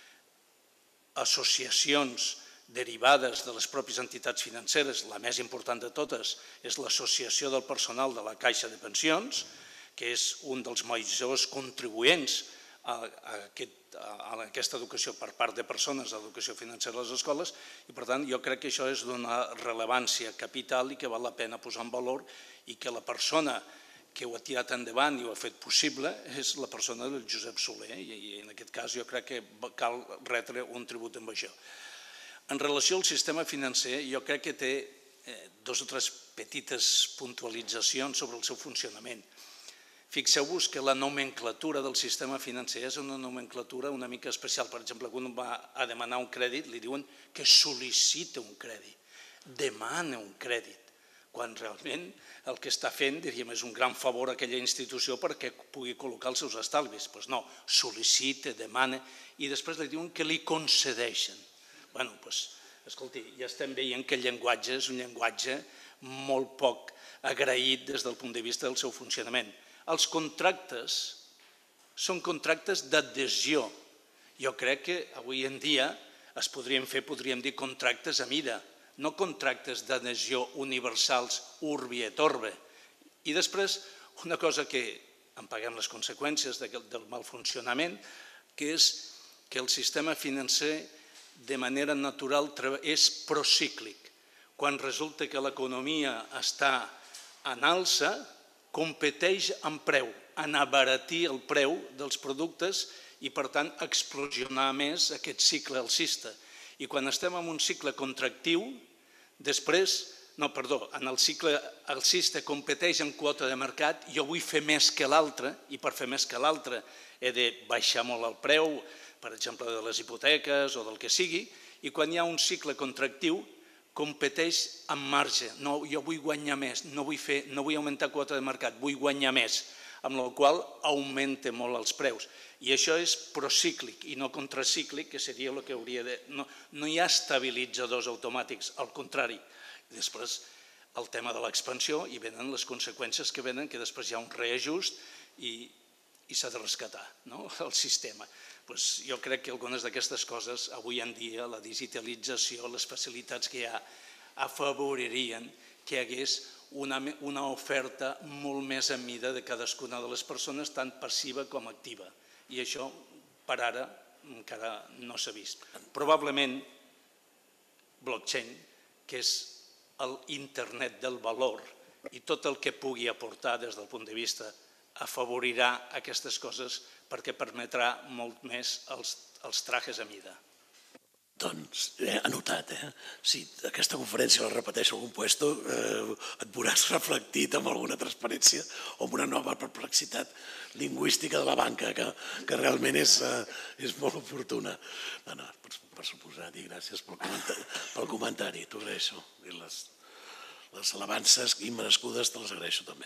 associacions derivades de les pròpies entitats financeres, la més important de totes és l'Associació del Personal de la Caixa de Pensions, que és un dels majors contribuents a aquesta educació per part de persones, a l'educació financera a les escoles, i per tant jo crec que això és d'una rellevància capital i que val la pena posar en valor i que la persona que ho ha tirat endavant i ho ha fet possible és la persona del Josep Soler i en aquest cas jo crec que cal retre un tribut amb això. En relació al sistema financer jo crec que té dos o tres petites puntualitzacions sobre el seu funcionament. Fixeu-vos que la nomenclatura del sistema financer és una nomenclatura una mica especial. Per exemple, quan un va a demanar un crèdit li diuen que sol·licita un crèdit, demana un crèdit, quan realment el que està fent, diríem, és un gran favor a aquella institució perquè pugui col·locar els seus estalvis. Doncs no, sol·licita, demana i després li diuen que li concedeixen. Bé, doncs, escolti, ja estem veient que el llenguatge és un llenguatge molt poc agraït des del punt de vista del seu funcionament. Els contractes són contractes d'adhesió. Jo crec que avui en dia es podrien fer, podríem dir, contractes a mida, no contractes d'adhesió universals urbi et orbe. I després, una cosa que en paguem les conseqüències del mal funcionament, que és que el sistema financer de manera natural és procíclic. Quan resulta que l'economia està en alça, competeix en preu, en abaratir el preu dels productes i, per tant, explosionar més aquest cicle alcista. I quan estem en un cicle contractiu, després no, perdó, en el cicle alcista competeix en quota de mercat, jo vull fer més que l'altre i per fer més que l'altre he de baixar molt el preu, per exemple, de les hipoteques o del que sigui, i quan hi ha un cicle contractiu competeix amb marge. No, jo vull guanyar més, no vull, fer, no vull augmentar quota de mercat, vull guanyar més, amb la qual augmenta molt els preus. I això és procíclic i no contracíclic, que seria el que hauria de... No, no hi ha estabilitzadors automàtics, al contrari. I després el tema de l'expansió i venen les conseqüències que venen, que després hi ha un reajust i, i s'ha de rescatar, no? El sistema. Pues jo crec que algunes d'aquestes coses, avui en dia, la digitalització, les facilitats que hi ha, afavoririen que hi hagués una, una oferta molt més a mida de cadascuna de les persones, tant passiva com activa. I això, per ara, encara no s'ha vist. Probablement, blockchain, que és l'internet del valor i tot el que pugui aportar des del punt de vista afavorirà aquestes coses perquè permetrà molt més els, els trajes a mida. Doncs, he anotat, eh? Si aquesta conferència la repeteixo a algun puesto, eh, et veuràs reflectit amb alguna transparència o amb una nova perplexitat lingüística de la banca, que, que realment és, eh, és molt oportuna. No, no, per, per suposat, i gràcies pel comentari, pel comentari t'ho agraeixo. I les, les alabances immerescudes te les agraeixo també.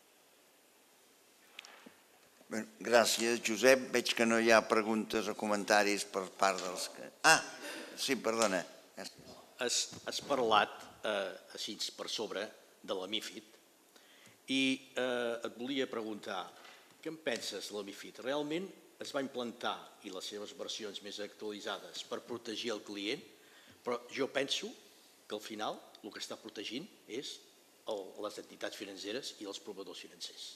Bé, gràcies, Josep. Veig que no hi ha preguntes o comentaris per part dels que... Ah, sí, perdona. Has, has parlat, eh, així per sobre, de la MiFID i eh, et volia preguntar, què en penses de la MiFID? Realment es va implantar, i les seves versions més actualitzades, per protegir el client, però jo penso que al final el que està protegint és el, les entitats financeres i els proveïdors financers.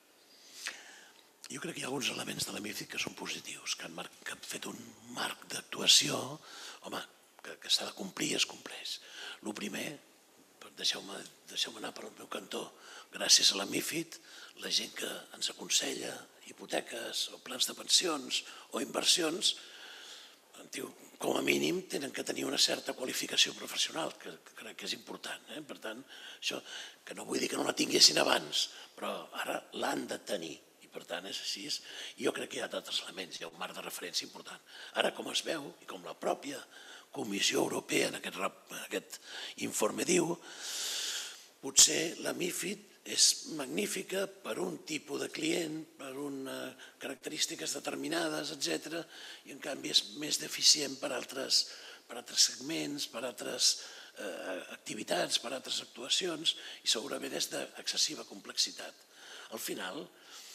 Jo crec que hi ha alguns elements de la MiFID que són positius, que han, marc, que han fet un marc d'actuació, home, que, que s'ha de complir i es compleix. El primer, deixeu-me deixeu anar per al meu cantó, gràcies a la MiFID, la gent que ens aconsella hipoteques o plans de pensions o inversions, com a mínim tenen que tenir una certa qualificació professional, que, que crec que és important. Eh? Per tant, això, que no vull dir que no la tinguessin abans, però ara l'han de tenir. Per tant, és així. Jo crec que hi ha d'altres elements, hi ha un marc de referència important. Ara, com es veu, i com la pròpia Comissió Europea en aquest, en aquest informe diu, potser la MiFID és magnífica per un tipus de client, per unes característiques determinades, etcètera, i en canvi és més deficient per altres, per altres segments, per altres eh, activitats, per altres actuacions, i segurament és d'excessiva complexitat. Al final,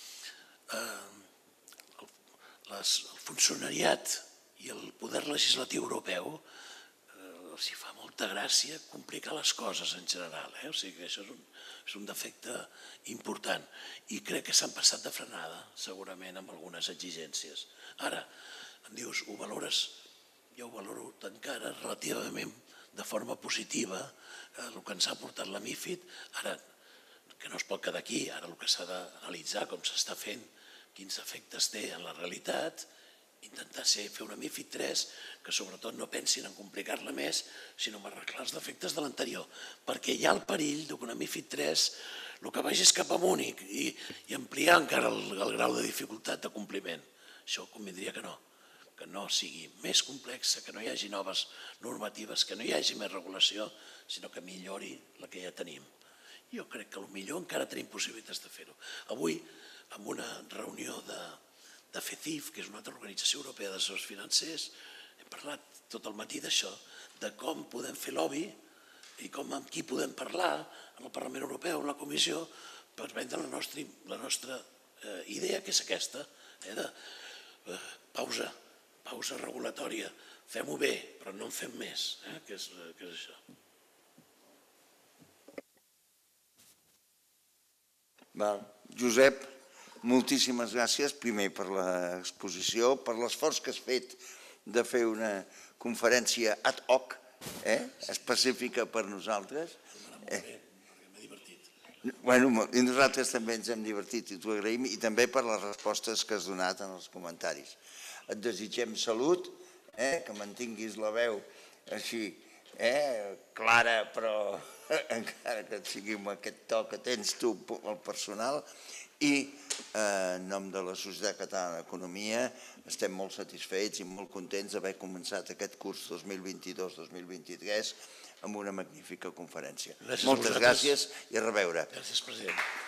Eh, les, el funcionariat i el poder legislatiu europeu eh, els hi fa molta gràcia complicar les coses en general. Eh? O sigui que això és un, és un defecte important i crec que s'han passat de frenada segurament amb algunes exigències. Ara, em dius, ho valores? Jo ho valoro encara relativament de forma positiva eh, el que ens ha portat la MiFID. Ara, que no es pot quedar aquí, ara el que s'ha d'analitzar, com s'està fent, quins efectes té en la realitat, intentar ser, fer una MiFID tres que sobretot no pensin en complicar-la més, sinó en arreglar els defectes de l'anterior, perquè hi ha el perill que una MiFID tres el que vagi és cap amunt i, i ampliar encara el, el grau de dificultat de compliment. Això convindria que no, que no sigui més complexa, que no hi hagi noves normatives, que no hi hagi més regulació, sinó que millori la que ja tenim. Jo crec que potser encara tenim possibilitats de fer-ho. Avui, en una reunió de, de FECIF, que és una altra organització europea d'assessors financers, hem parlat tot el matí d'això, de com podem fer lobby i com amb qui podem parlar en el Parlament Europeu, en la Comissió, per vendre la nostra, la nostra eh, idea, que és aquesta, eh, de eh, pausa, pausa regulatòria. Fem-ho bé, però no en fem més, eh, que, és, que és això. Val. Josep, moltíssimes gràcies, primer per l'exposició, per l'esforç que has fet de fer una conferència ad hoc, eh, específica per nosaltres. Eh. Bueno, i nosaltres també ens hem divertit i t'ho agraïm, i també per les respostes que has donat en els comentaris. Et desitgem salut, eh, que mantinguis la veu així clara, però encara que sigui amb aquest to que tens tu, el personal, i en nom de la Societat Catalana d'Economia estem molt satisfets i molt contents d'haver començat aquest curs dos mil vint-i-dos dos mil vint-i-tres amb una magnífica conferència. Moltes gràcies i a reveure. Gràcies, president.